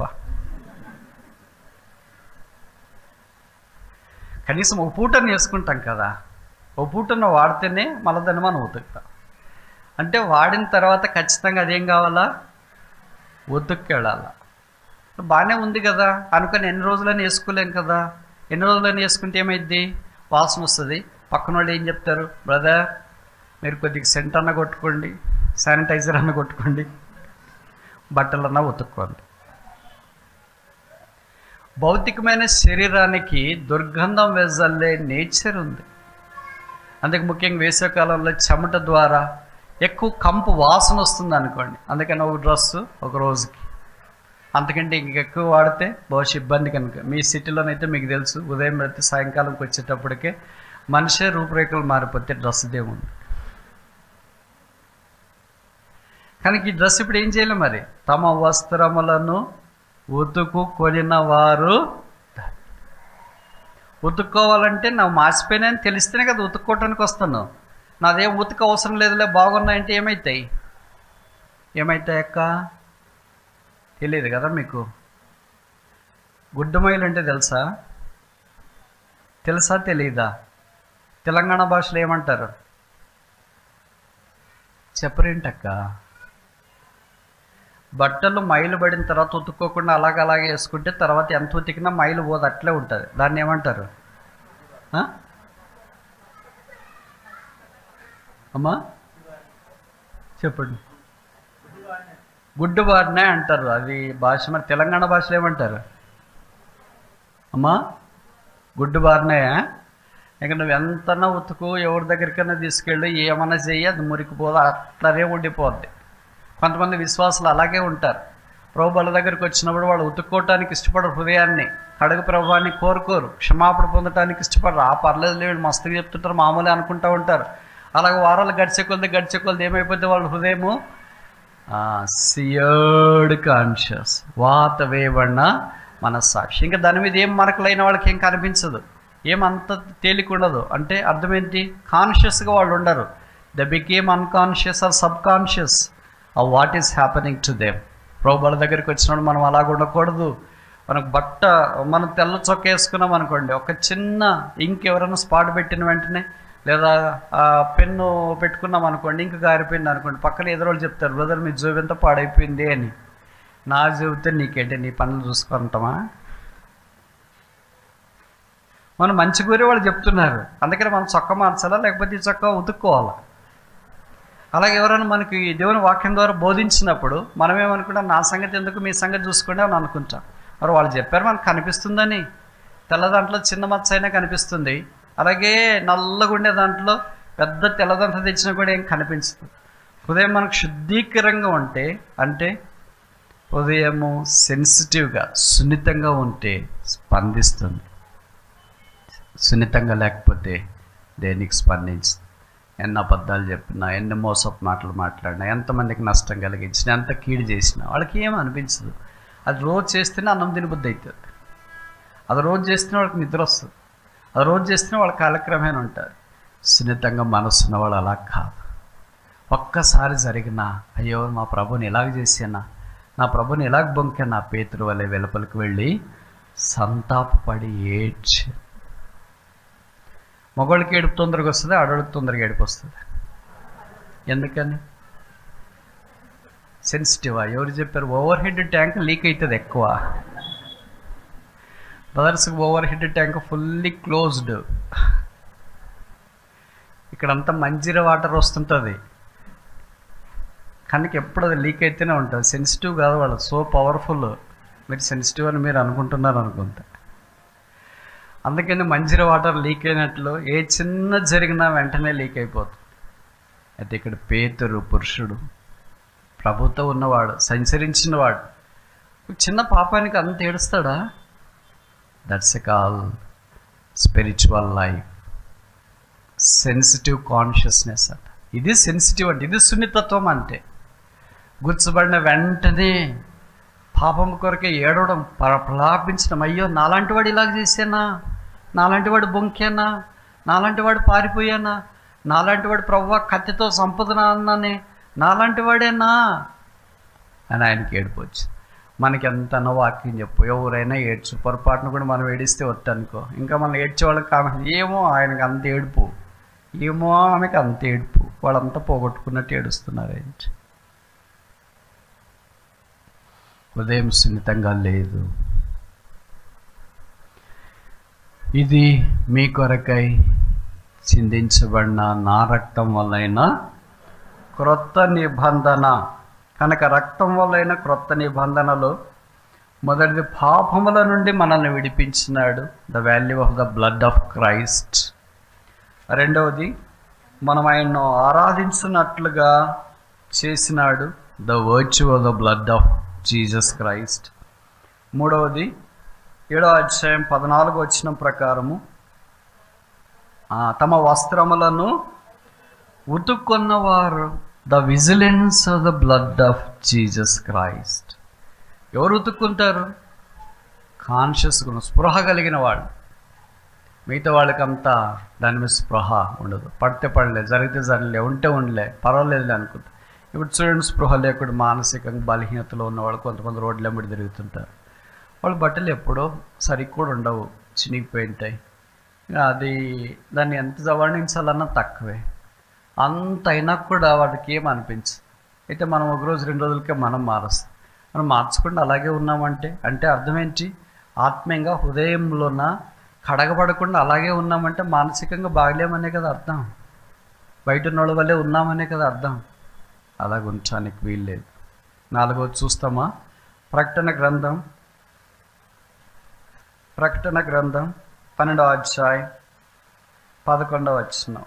కనీసం ఒక పూటను వేసుకుంటాం కదా, ఒక పూటను వాడితేనే మళ్ళీ దాన్ని మనం ఉతుకుతాం. అంటే వాడిన తర్వాత ఖచ్చితంగా అదేం కావాలా? ఉతుక్కెళ్ళాలా. బాగానే ఉంది కదా అనుకుని ఎన్ని రోజులని వేసుకోలేం కదా. ఎన్ని రోజులని వేసుకుంటే ఏమైద్ది? వాసన వస్తుంది. పక్కన వాళ్ళు ఏం చెప్తారు? బ్రదర్ మీరు కొద్దిగా సెంట్ అన్న కొట్టుకోండి, శానిటైజర్ అన్న కొట్టుకోండి, బట్టలన్నా ఉతుక్కోండి. భౌతికమైన శరీరానికి దుర్గంధం వెదజల్లే నేచర్ ఉంది. అందుకే ముఖ్యంగా వేసవికాలంలో చెమట ద్వారా ఎక్కువ కంపు వాసన వస్తుంది అనుకోండి. అందుకని ఒక డ్రెస్సు ఒక రోజుకి, అంతకంటే ఇంకెక్కువ వాడితే బహుశా ఇబ్బంది. కనుక మీ సిటీలోనైతే మీకు తెలుసు, ఉదయం పెడితే సాయంకాలంకి వచ్చేటప్పటికే మనిషే రూపురేఖలు మారిపోతే డ్రెస్ దేవుంది. కానీ ఈ డ్రెస్ ఇప్పుడు ఏం చేయలేం. మరి తమ వస్త్రములను ఉతుకు కొనిన వారు, ఉతుక్కోవాలంటే నా మాసిపోయినాయని తెలిస్తేనే కదా ఉతుక్కోవటానికి వస్తాను. నాదేం ఉతుకు అవసరం లేదులే బాగున్నాయంటే ఏమవుతాయి? ఏమవుతాయి అక్క? తెలియదు కదా మీకు. గుడ్డమైలు అంటే తెలుసా? తెలుసా తెలియదా? తెలంగాణ భాషలో ఏమంటారు చెప్పరేంటక్క? బట్టలు మైలు పడిన తర్వాత ఉతుక్కోకుండా అలాగ అలాగే వేసుకుంటే తర్వాత ఎంత ఉతికినా మైలు పోదు, అట్లే ఉంటుంది. దాన్ని ఏమంటారు అమ్మా? చెప్పండి. గుడ్డు బారినే అంటారు. అది భాష. మరి తెలంగాణ భాషలో ఏమంటారు అమ్మా? గుడ్డు బారినే. ఇక నువ్వు ఎంతనా ఉతుకు, ఎవరి దగ్గరికైనా తీసుకెళ్ళి ఏమన్నా చెయ్యి, అది మురికిపోదు, అట్లనే ఉండిపోద్ది. కొంతమంది విశ్వాసులు అలాగే ఉంటారు. ప్రభువుల దగ్గరికి వచ్చినప్పుడు వాళ్ళు ఉతుక్కోవటానికి ఇష్టపడరు, హృదయాన్ని కడుగు ప్రభువాన్ని కోరుకోరు, క్షమాపణ పొందటానికి ఇష్టపడరు. ఆ పర్లేదు లేవు మస్తుగా చెప్తుంటారు, మామూలే అనుకుంటూ ఉంటారు. అలాగే వారాలు గడిచే కొలది గడిచే కొలది ఏమైపోతే వాళ్ళ హృదయము సియర్డ్ కాన్షియస్, వాత వేయబడిన మనస్సాక్షి. ఇంకా దాని మీద ఏం మరకలైన వాళ్ళకి ఏం కనిపించదు, ఏమంత తేలిక ఉండదు. అంటే అర్థం ఏంటి? కాన్షియస్గా వాళ్ళు ఉండరు. The became unconscious or subconscious of what is happening to them. ప్రభువుల దగ్గరికి వచ్చినప్పుడు మనం అలాగ ఉండకూడదు. మనకు బట్ట, మనం తెల్ల చొక్క వేసుకున్నాం అనుకోండి, ఒక చిన్న ఇంక్ ఎవరైనా స్పాట్ పెట్టిన వెంటనే, లేదా పెన్ను పెట్టుకున్నాం అనుకోండి, ఇంక గారిపోయింది అనుకోండి, పక్కన ఎదురోళ్ళు చెప్తారు, బ్రదర్ మీ జోబు ఎంత పాడైపోయింది అని. నా చెబితే నీకేంటి, నీ పనులు చూసుకుంటామా? మనం మంచి కోరే వాళ్ళు చెప్తున్నారు, అందుకని మనం చొక్క మార్చాలా, లేకపోతే ఈ చొక్క ఉతుక్కోవాలా? అలాగే ఎవరైనా మనకి దేవుని వాక్యం ద్వారా బోధించినప్పుడు మనం ఏమనుకుంటాం, నా సంగతి ఎందుకు, మీ సంగతి చూసుకోండి అని అనుకుంటాం. మరి వాళ్ళు చెప్పారు మనకు కనిపిస్తుందని. తెల్ల దాంట్లో చిన్న మచ్చ అయినా కనిపిస్తుంది, అలాగే నల్లగా ఉండే దాంట్లో పెద్ద తెల్లదంట తెచ్చినా కూడా ఏం కనిపించదు. హృదయం మనకు శుద్ధీకరంగా ఉంటే, అంటే హృదయము సెన్సిటివ్గా సున్నితంగా ఉంటే స్పందిస్తుంది. సున్నితంగా లేకపోతే దేనికి స్పందించదు. ఎన్ని అబద్ధాలు చెప్పినా, ఎన్ని మోసపు మాటలు మాట్లాడినా, ఎంతమందికి నష్టం కలిగించినా, ఎంత కీడు చేసినా వాళ్ళకి ఏం అనిపించదు. అది రోజు చేస్తేనే అన్నం తినబుద్ధి అవుతుంది, అది రోజు చేస్తేనే వాళ్ళకి నిద్ర వస్తుంది, అది రోజు చేస్తేనే వాళ్ళ కాలక్రమేణా ఉంటారు. సున్నితంగా మనసున్న వాళ్ళు అలా కాదు. ఒక్కసారి జరిగిన, అయ్యో మా ప్రభుని ఎలాగ చేసానా, నా ప్రభుని ఎలాగ బొంకానా, పేతురు వలె వెలుపలికి వెళ్ళి సంతాపపడి ఏడ్చి. మగవాళ్ళకి ఏడుపు తొందరగా వస్తుంది, ఆడవాళ్ళకి తొందరగా ఏడుపు వస్తుంది. ఎందుకని? సెన్సిటివా? ఎవరు చెప్పారు? ఓవర్ హెడ్ ట్యాంక్ లీక్ అవుతుంది ఎక్కువ. బ్రదర్స్కి overhead tank fully closed, ఇక్కడంతా మంజీర వాటర్ వస్తుంటుంది, కనుక ఎప్పుడు అది లీక్ అయితేనే ఉంటుంది. సెన్సిటివ్ కాదు వాళ్ళు, సో పవర్ఫుల్. మీరు సెన్సిటివ్ అని మీరు అనుకుంటున్నారు అనుకుంటా. అందుకని మంజీర వాటర్ లీక్ అయినట్లు ఏ చిన్న జరిగినా వెంటనే లీక్ అయిపోతుంది. అయితే ఇక్కడ పేతురు పురుషుడు, ప్రభుతో ఉన్నవాడు, సంచరించినవాడు, చిన్న పాపానికి అంత ఏడుస్తాడా? That's a call spiritual life, sensitive consciousness అంట. ఇది సెన్సిటివ్ అంటే, ఇది సున్నితత్వం అంటే. గుర్చబడిన వెంటనే పాపం కొరకే ఏడవడం, ప్రలాపించడం, అయ్యో నాలాంటి వాడు ఇలాగ చేసానా, నాలాంటి వాడు బొంకేనా, నాలాంటి వాడు పారిపోయానా, నాలాంటి వాడు ప్రభువా కత్తితో సంపదనా అన్నానే, నాలాంటి వాడేనా అని ఆయనకి ఏడిపోవచ్చు. మనకి ఎంతనో వాక్యం చెప్పు, ఎవరైనా ఏడ్చు, పొరపాటును కూడా మనం ఏడిస్తే వద్దనుకో, ఇంకా మనం ఏడ్చే వాళ్ళకి కామెంట్, ఏమో ఆయనకి అంత ఏడుపు, ఏమో ఆమెకి అంత ఏడుపు, వాళ్ళంతా పోగొట్టుకున్నట్టు ఏడుస్తున్నారు. ఏంటి? హృదయం సున్నితంగా లేదు. ఇది మీ కొరకై చిందించబడిన నా రక్తం వలన క్రొత్త నిబంధన. కనుక రక్తం వలన క్రొత్త నిబంధనలో మొదటిది పాపముల నుండి మనల్ని విడిపించినాడు, the value of the blood of Christ. రెండవది మనం ఆయన్ను ఆరాధించినట్లుగా చేసినాడు, the virtue of the blood of Jesus Christ. మూడవది ఏడో అధ్యాయం పద్నాలుగు వచనం ప్రకారము తమ వస్త్రములను ఉతుక్కున్నవారు, the vigilance of the blood of Jesus Christ. ఎవరు ఉతుక్కుంటారు? కాన్షియస్గా స్పృహ కలిగిన వాళ్ళు. మిగతా వాళ్ళకంతా దాని మీద స్పృహ ఉండదు. పడితే పడలే, జరిగితే జరగలే, ఉంటే ఉండలే, పర్వాలేదులే అనుకుంటా. ఇప్పుడు చూడండి, స్పృహ లేకుండా మానసికంగా బలహీనతలో ఉన్నవాళ్ళు కొంతమంది రోడ్ల వెంబడి తిరుగుతుంటారు. వాళ్ళు బట్టలు ఎప్పుడో సరిగ్గా కూడా ఉండవు, చినిగిపోయి ఉంటాయి. అది దాన్ని ఎంత జవర్ణించాలన్నా తక్కువే. అంత అయినా కూడా వాటికి ఏం అనిపించదు. అయితే మనం ఒక రోజు రెండు రోజులకే మనం మారుస్తాం. మనం మార్చకుండా అలాగే ఉన్నామంటే అంటే అర్థం ఏంటి? ఆత్మీయంగా హృదయంలోన కడగబడకుండా అలాగే ఉన్నామంటే మానసికంగా బాగలేమనే కదా అర్థం. బయట ఉన్నోళ్ళ వల్లే ఉన్నామనే కదా అర్థం. అలాగ ఉంచడానికి వీల్లేదు. నాలుగోది చూస్తామా? ప్రకటన గ్రంథం ప్రకటన గ్రంథం పన్నెండవ అధ్యాయం పదకొండవ వచనం.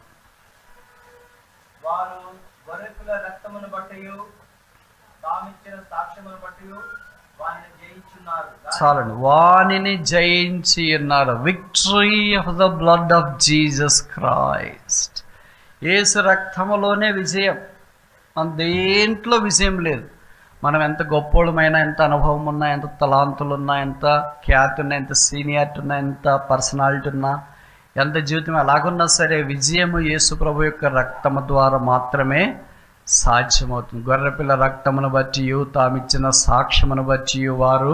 వారు గొర్రెపిల్ల రక్తమును బట్టి తామిచ్చిన సాక్ష్యమును బట్టి వానిని జయించున్నారు. చాలండి, వానిని జయించి ఉన్నారు. Victory of the blood of Jesus Christ. Yesu రక్తములోనే విజయం. మన దేంట్లో విజయం లేదు. మనం ఎంత గొప్పోళ్ళమైనా, ఎంత అనుభవం ఉన్నా, ఎంత తలాంతులు ఉన్నా, ఎంత ఖ్యాతి ఉన్నా, ఎంత సీనియారిటీ ఉన్నా, ఎంత పర్సనాలిటీ ఉన్నా, ఎంత జీవితం ఎలాగున్నా సరే విజయము యేసు ప్రభు యొక్క రక్తము ద్వారా మాత్రమే సాధ్యమవుతుంది. గొర్రెపిల్ల రక్తమును బట్టి తామిచ్చిన సాక్ష్యమును బట్టి వారు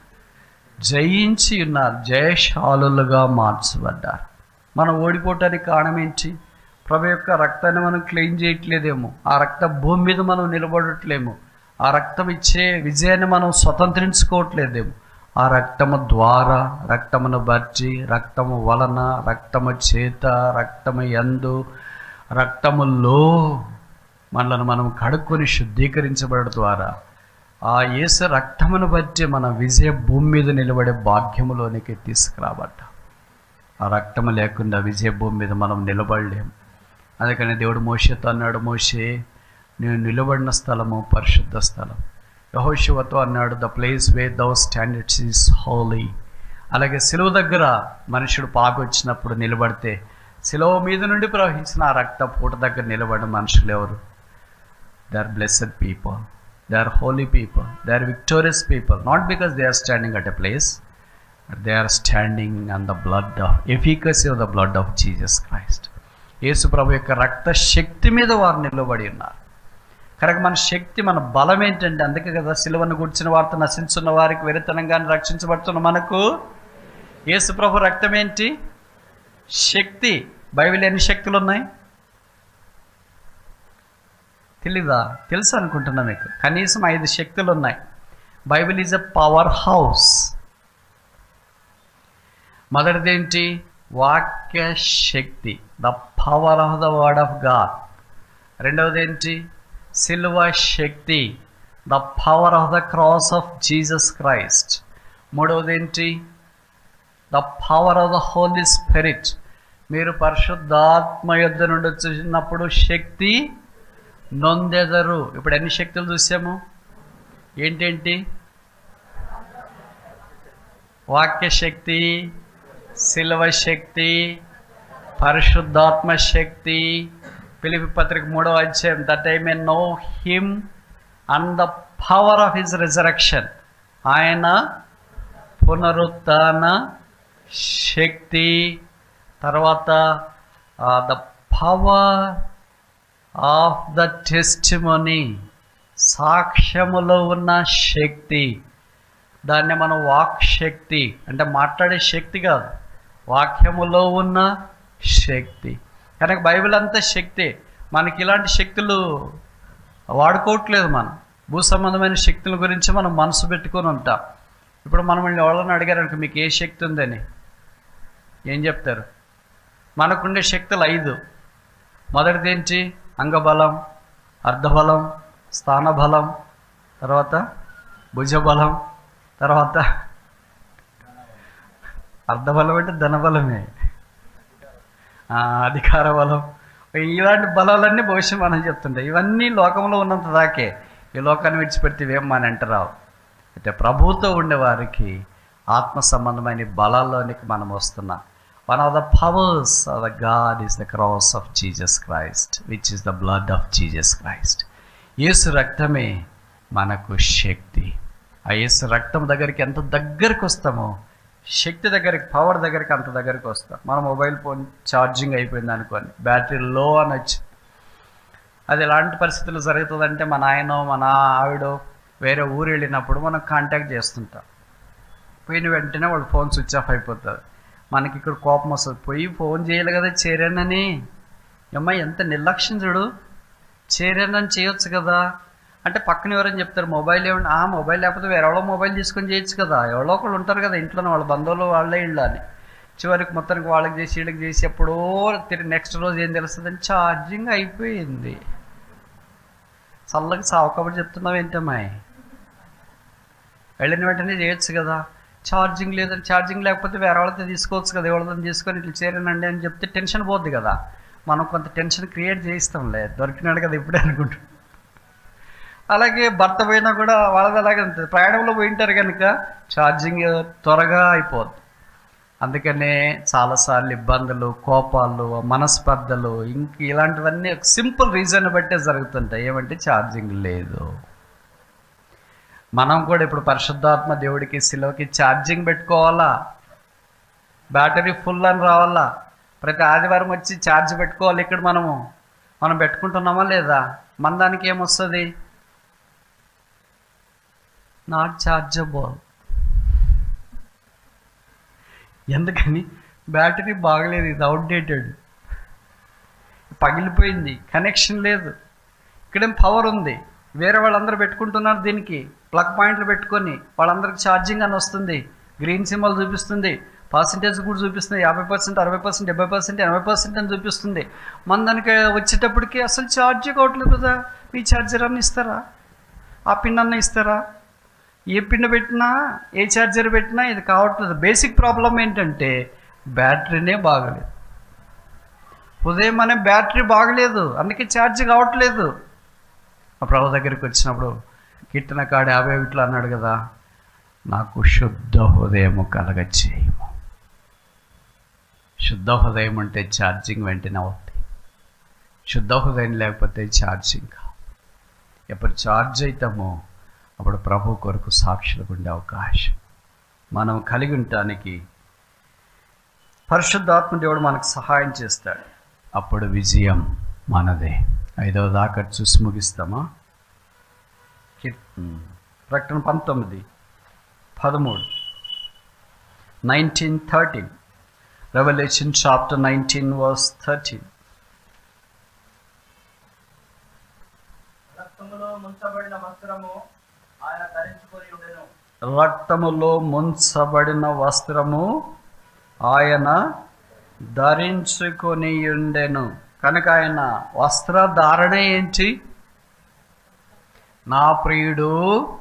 జయించి ఉన్నారు, జయశాలులుగా మార్చబడ్డారు. మనం ఓడిపోవటానికి కారణం ఏంటి? ప్రభు యొక్క రక్తాన్ని మనం క్లెయిమ్ చేయట్లేదేమో, ఆ రక్త భూమి మీద మనం నిలబడట్లేమో, ఆ రక్తం ఇచ్చే విజయాన్ని మనం స్వతంత్రించుకోవట్లేదేమో. ఆ రక్తము ద్వారా, రక్తమును బట్టి, రక్తము వలన, రక్తము చేత, రక్తము యందు, రక్తములో మనలను మనం కడుక్కొని శుద్ధీకరించబడడం ద్వారా ఆ యేసు రక్తమును బట్టి మన విజయ భూమి మీద నిలబడే భాగ్యములోనికి తీసుకురాబడ్డాం. ఆ రక్తము లేకుండా విజయ భూమి మీద మనం నిలబడలేము. అందుకని దేవుడు మోషేతో అన్నాడు, మోషే నేను నిలబడిన స్థలము పరిశుద్ధ స్థలం. యెహోషువతో అన్నాడు, the place where thou standest is holy. అలాగే సిలువ దగ్గర మనుషుడు పాపి వచ్చినప్పుడు నిలబడితే సిలువ మీద నుండి ప్రవహించిన ఆ రక్త పూట దగ్గర నిలబడిన మనుషులు ఎవరు? They are blessed people, they are holy people, they are victorious people. Not because they are standing at a place, but they are standing on the blood of efficacy of the blood of Jesus Christ. Yesu ప్రభు యొక్క రక్త శక్తి మీద వారు నిలబడి ఉన్నారు. కనుక మన శక్తి, మన బలం ఏంటంటే, అందుకే కదా సిలువను గుర్చిన వారితో నశించున్న వారికి వెరితనంగానే రక్షించబడుతున్న మనకు యేసు ప్రభు రక్తం ఏంటి? శక్తి. బైబిల్ ఎన్ని శక్తులు ఉన్నాయి తెలీదా? తెలుసు అనుకుంటున్నా మీకు. కనీసం ఐదు శక్తులు ఉన్నాయి. Bible is a powerhouse. మొదటిది ఏంటి? వాక్య శక్తి, the power of the word of God. రెండవది ఏంటి? సిల్వ శక్తి, the power of the cross of Jesus Christ. మూడవది ఏంటి? The power of the Holy Spirit. మీరు పరిశుద్ధాత్మ యుద్ధ నుండి వచ్చినప్పుడు శక్తి నొందెదరు. ఇప్పుడు ఎన్ని శక్తులు చూసాము? ఏంటేంటి? వాక్య శక్తి, సిల్వ శక్తి, పరిశుద్ధాత్మ శక్తి. ఫిలిప్పీ పత్రిక మూడవ అధ్యాయం, that I may know him and the power of his resurrection. ఆయన పునరుత్థాన శక్తి. తర్వాత the power of the testimony, సాక్ష్యములో ఉన్న శక్తి. దాన్ని మనం వాక్ శక్తి అంటే మాట్లాడే శక్తి కాదు, వాక్యములో ఉన్న శక్తి. కనుక బైబిల్ అంతా శక్తే. మనకి ఇలాంటి శక్తులు వాడుకోవట్లేదు. మనం భూ సంబంధమైన శక్తుల గురించి మనం మనసు పెట్టుకొని ఉంటాం. ఇప్పుడు మనం ఎవరైనా అడిగారనుకో, మీకు ఏ శక్తి ఉందని ఏం చెప్తారు? మనకుండే శక్తులు ఐదు. మొదటిది ఏంటి? అంగబలం, అర్ధబలం, స్థానబలం, తర్వాత భుజబలం, తర్వాత అర్ధబలం అంటే ధనబలమే, అధికార బలం. ఇలాంటి బలాలన్నీ భవిష్యత్ మనం చెప్తుంటాయి. ఇవన్నీ లోకంలో ఉన్నంత దాకే. ఈ లోకాన్ని విడిచిపెడితే ఇవేం మన వెంట రావు. అయితే ప్రభువుతో ఉండేవారికి ఆత్మ సంబంధమైన బలాల్లోనికి మనం వస్తున్నాం. One of the powers of the God is the cross of Jesus Christ, which is the blood of Jesus Christ. Yesu రక్తమే మనకు శక్తి. ఆ యేసు రక్తం దగ్గరికి ఎంత దగ్గరికి వస్తామో, శక్తి దగ్గరికి, పవర్ దగ్గరికి అంత దగ్గరికి వస్తాం. మన మొబైల్ ఫోన్ ఛార్జింగ్ అయిపోయింది అనుకోండి, బ్యాటరీ లో అనొచ్చు. అది ఎలాంటి పరిస్థితులు జరుగుతుందంటే, మా నాయనో మన ఆవిడో వేరే ఊరు వెళ్ళినప్పుడు మనం కాంటాక్ట్ చేస్తుంటాం. పోయిన వెంటనే వాళ్ళు ఫోన్ స్విచ్ ఆఫ్ అయిపోతుంది. మనకి ఇక్కడ కోపం వస్తుంది, పోయి ఫోన్ చేయాలి కదా చేరానని. అమ్మాయి ఎంత నిర్లక్ష్యం చూడు, చేరానని చేయొచ్చు కదా అంటే పక్కన ఎవరైనా చెప్తారు మొబైల్ ఏమంటే, ఆ మొబైల్ లేకపోతే వేరేవాళ్ళో మొబైల్ తీసుకొని చేయొచ్చు కదా, ఎవరో ఒకళ్ళు ఉంటారు కదా ఇంట్లో, వాళ్ళ బంధువులు వాళ్ళే ఇళ్ళు అని. చివరికి మొత్తానికి వాళ్ళకి చేసి వీళ్ళకి చేసి ఎప్పుడో తిరిగి నెక్స్ట్ రోజు ఏం తెలుస్తుందని ఛార్జింగ్ అయిపోయింది. చల్లకి సావు కబురు చెప్తున్నావు ఏంటమ్మాయి, వెళ్ళిన వెంటనే చేయొచ్చు కదా. ఛార్జింగ్ లేదని, ఛార్జింగ్ లేకపోతే వేరే వాళ్ళతో తీసుకోవచ్చు కదా, ఎవరితో తీసుకొని ఇట్లా చేరానండి అని చెప్తే టెన్షన్ పోద్ది కదా. మనం కొంత టెన్షన్ క్రియేట్ చేయిస్తాంలే, దొరికినాడు కదా ఇప్పుడే అనుకుంటాం. అలాగే భర్త పోయినా కూడా వాళ్ళది అలాగే ఉంటుంది. ప్రయాణంలో పోయింటారు కనుక ఛార్జింగ్ త్వరగా అయిపోద్ది. అందుకనే చాలాసార్లు ఇబ్బందులు, కోపాలు, మనస్పర్ధలు, ఇంక ఇలాంటివన్నీ ఒక సింపుల్ రీజన్ బట్టే జరుగుతుంటాయి. ఏమంటే ఛార్జింగ్ లేదు. మనం కూడా ఇప్పుడు పరిశుద్ధాత్మ దేవుడికి శిలువకి ఛార్జింగ్ పెట్టుకోవాలా, బ్యాటరీ ఫుల్ అని రావాలా. ప్రతి ఆదివారం వచ్చి ఛార్జ్ పెట్టుకోవాలి. ఇక్కడ మనము మనం పెట్టుకుంటున్నామా లేదా? మన దానికి ఏమొస్తుంది? Not chargeable. ఎందుకని? బ్యాటరీ బాగలేదు, ఇది అవుట్డేటెడ్, పగిలిపోయింది, కనెక్షన్ లేదు. ఇక్కడేం పవర్ ఉంది, వేరే వాళ్ళందరూ పెట్టుకుంటున్నారు దీనికి ప్లగ్ పాయింట్లు పెట్టుకొని, వాళ్ళందరికి ఛార్జింగ్ అని వస్తుంది, గ్రీన్ సింబల్ చూపిస్తుంది, పర్సంటేజ్ కూడా చూపిస్తుంది, యాభై పర్సెంట్ అరవై పర్సెంట్ డెబ్బై పర్సెంట్ ఎనభై పర్సెంట్ అని చూపిస్తుంది. మన దానికి వచ్చేటప్పటికి అసలు ఛార్జ్ కావట్లేదు కదా. మీ ఛార్జర్ అన్న ఇస్తారా? ఆ పిన్ అన్న ఇస్తారా? ఏ పిన్ పెట్టినా, ఏ ఛార్జర్ పెట్టినా ఇది కావట్లేదు. బేసిక్ ప్రాబ్లం ఏంటంటే బ్యాటరీనే బాగలేదు. ఉదయం అనే బ్యాటరీ బాగలేదు, అందుకే ఛార్జ్ కావట్లేదు. మా ప్రభు దగ్గరికి వచ్చినప్పుడు కీర్తన కాడు యాభై ఒకటిలో అన్నాడు కదా, నాకు శుద్ధ హృదయము కలగచేయము. శుద్ధ హృదయం అంటే ఛార్జింగ్ వెంటనే అవుతుంది. శుద్ధ హృదయం లేకపోతే ఛార్జింగ్ కాదు. ఎప్పుడు ఛార్జ్ అవుతామో అప్పుడు ప్రభు కొరకు సాక్షులకు ఉండే అవకాశం మనం కలిగి ఉండటానికి పరిశుద్ధాత్మ దేవుడు మనకు సహాయం చేస్తాడు. అప్పుడు విజయం మనదే. ఐదవ దాకా చూసి ముగిస్తామా? ప్రకటన పంతొమ్మిది పదమూడు nineteen thirteen Revelation chapter nineteen verse thirteen. రక్తములో ముంచబడిన వస్త్రము ఆయన ధరించుకొని ఉండెను. రక్తములో ముంచబడిన వస్త్రము ఆయన ధరించుకొని ఉండెను. కనుక ఆయన వస్త్రధారణ ఏంటి? నా ప్రియుడు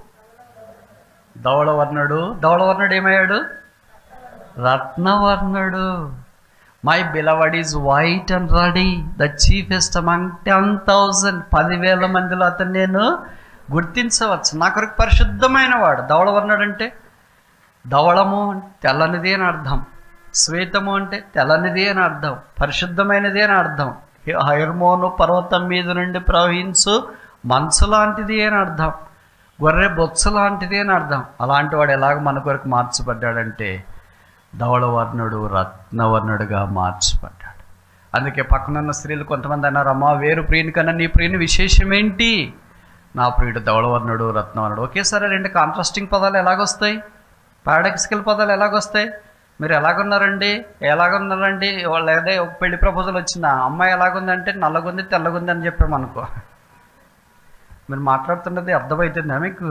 ధవళవర్ణుడు. ధవళవర్ణుడు ఏమయ్యాడు? రత్నవర్ణుడు. My beloved is white and ruddy, the chiefest among ten thousand. పదివేల మందిలో అతను నేను గుర్తించవచ్చు. నా కొరకు పరిశుద్ధమైన వాడు. ధవళవర్ణుడు అంటే ధవళము తెల్లనిది అని అర్థం, శ్వేతము అంటే తెల్లనిది అని అర్థం, పరిశుద్ధమైనది అని అర్థం. హెర్మోను పర్వతం మీద నుండి ప్రవహించు మంచు లాంటిది అని అర్థం, గొర్రె బొత్స లాంటిది అని అర్థం. అలాంటి వాడు ఎలాగ మన కొరకు మార్చబడ్డాడంటే ధవళవర్ణుడు రత్నవర్ణుడుగా మార్చబడ్డాడు. అందుకే పక్కనున్న స్త్రీలు కొంతమంది అన్నారు, అమ్మా వేరు ప్రియుని కన్నా నీ ప్రియుని విశేషం ఏంటి? నా ప్రియుడు ధవళవర్ణుడు రత్నవర్ణుడు. ఒకేసారి రెండు కాంట్రాస్టింగ్ పదాలు ఎలాగొస్తాయి? పారాడాక్సికల్ పదాలు ఎలాగొస్తాయి? మీరు ఎలాగున్నారండి, ఎలాగున్నారండి, వాళ్ళు ఏదో ఒక పెళ్లి ప్రపోజల్ వచ్చిన అమ్మాయి ఎలాగుందంటే నల్లగుంది తెల్లగుంది అని చెప్పామనుకో, మీరు మాట్లాడుతున్నది అర్థమవుతుందా మీకు?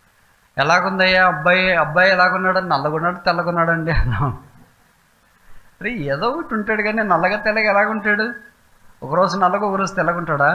ఎలాగుందయ్యా అబ్బాయి, అబ్బాయి ఎలాగున్నాడు, నల్లగున్నాడు తెల్లగున్నాడు అండి అన్నాం. అరే ఏదో ఒకటి ఉంటాడు కానీ నల్లగా తెల్లగా ఎలాగుంటాడు? ఒకరోజు నల్లగా ఒకరోజు తెల్లగుంటాడా?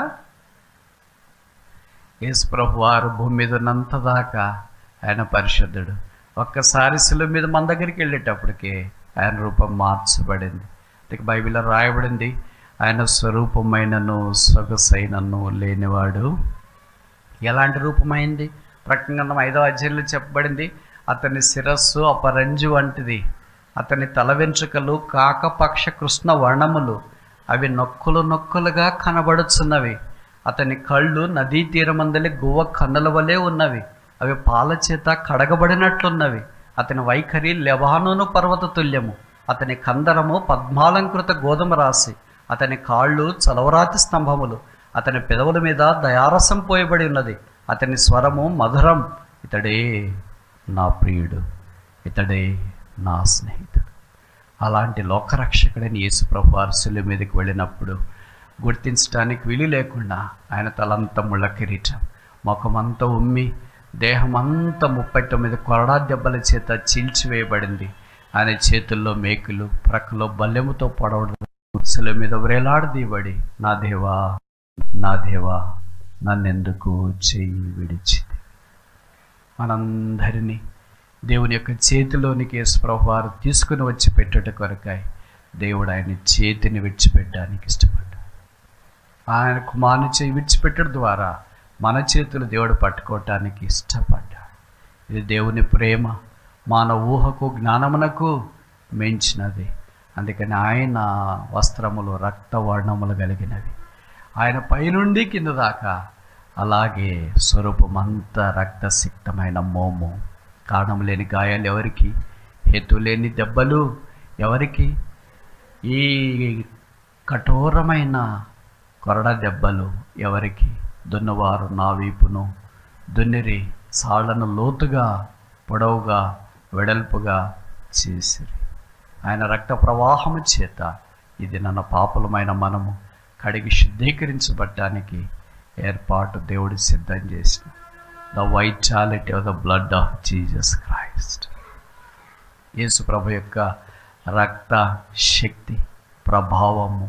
యేసు ప్రభు వారు భూమి మీద ఉన్నంత దాకా ఆయన పరిశుద్ధుడు. ఒక్కసారి శిలువ మీద మన దగ్గరికి వెళ్ళేటప్పటికి ఆయన రూపం మార్చబడింది. ఇక బైబిల్లో రాయబడింది, ఆయన స్వరూపమైనను సొగసైనను లేనివాడు. ఎలాంటి రూపమైంది? ప్రకటన ఐదో అధ్యాయంలో చెప్పబడింది, అతని శిరస్సు అపరంజు వంటిది, అతని తల వెంట్రుకలు కాకపక్ష కృష్ణ వర్ణములు, అవి నొక్కులు నొక్కులుగా కనబడుచున్నవి. అతని కళ్ళు నదీ తీరమందలి గువ్వ కన్నుల వలె ఉన్నవి, అవి పాల చేత కడగబడినట్లున్నవి. అతని వైఖరి లెబానోను పర్వత తుల్యము, అతని కందరము పద్మాలంకృత గోధుమ రాశి, అతని కాళ్ళు చలవరాతి స్తంభములు, అతని పెదవుల మీద దయారసం పోయబడి ఉన్నది, అతని స్వరము మధురం. ఇతడే నా ప్రియుడు, ఇతడే నా స్నేహితుడు. అలాంటి లోకరక్షకుడైన యేసు ప్రభు వారు శిలువ మీదకి వెళ్ళినప్పుడు గుర్తించడానికి వీలు లేకుండా ఆయన తలంతా ముళ్ళ కిరీటం, ముఖమంతా ఉమ్మి, దేహమంతా ముప్పై తొమ్మిది కొరడా దెబ్బల చేత చీల్చివేయబడింది. ఆయన చేతుల్లో మేకులు, ప్రక్కలో బల్లెముతో పొడవడం, శిలువ మీద వ్రేలాడదీయబడి, నా దేవా నా దేవా నన్నెందుకు చెయ్యి విడిచింది. మనందరినీ దేవుని యొక్క చేతిలోనికి యేసు ప్రభు వారు తీసుకుని వచ్చి పెట్టుట కొరకాయి దేవుడు ఆయన చేతిని విడిచిపెట్టడానికి ఇష్టపడ్డాడు. ఆయన కుమారుని చేయి విడిచిపెట్టడం ద్వారా మన చేతులు దేవుడు పట్టుకోవటానికి ఇష్టపడ్డాడు. ఇది దేవుని ప్రేమ, మన ఊహకు జ్ఞానమునకు మించినది. అందుకని ఆయన వస్త్రములు రక్తవర్ణములు కలిగినవి, ఆయన పైనుండి కింద దాకా అలాగే స్వరూపమంతా రక్తసిక్తమైన మోము. కారణం లేని గాయాలు ఎవరికి? హేతు లేని దెబ్బలు ఎవరికి? ఈ కఠోరమైన కొరడ దెబ్బలు ఎవరికి? దున్నవారు నా వీపును దున్నిరి, సాళ్లను లోతుగా పొడవుగా వెడల్పుగా చేసిరి. ఆయన రక్త ప్రవాహము చేత ఇది నన్న పాపలమైన మనము కడిగి శుద్ధీకరించబడటానికి ఏర్పాటు దేవుడు సిద్ధం చేసిన the vitality of the blood of Jesus Christ. Yesu ప్రభు యొక్క రక్త శక్తి ప్రభావము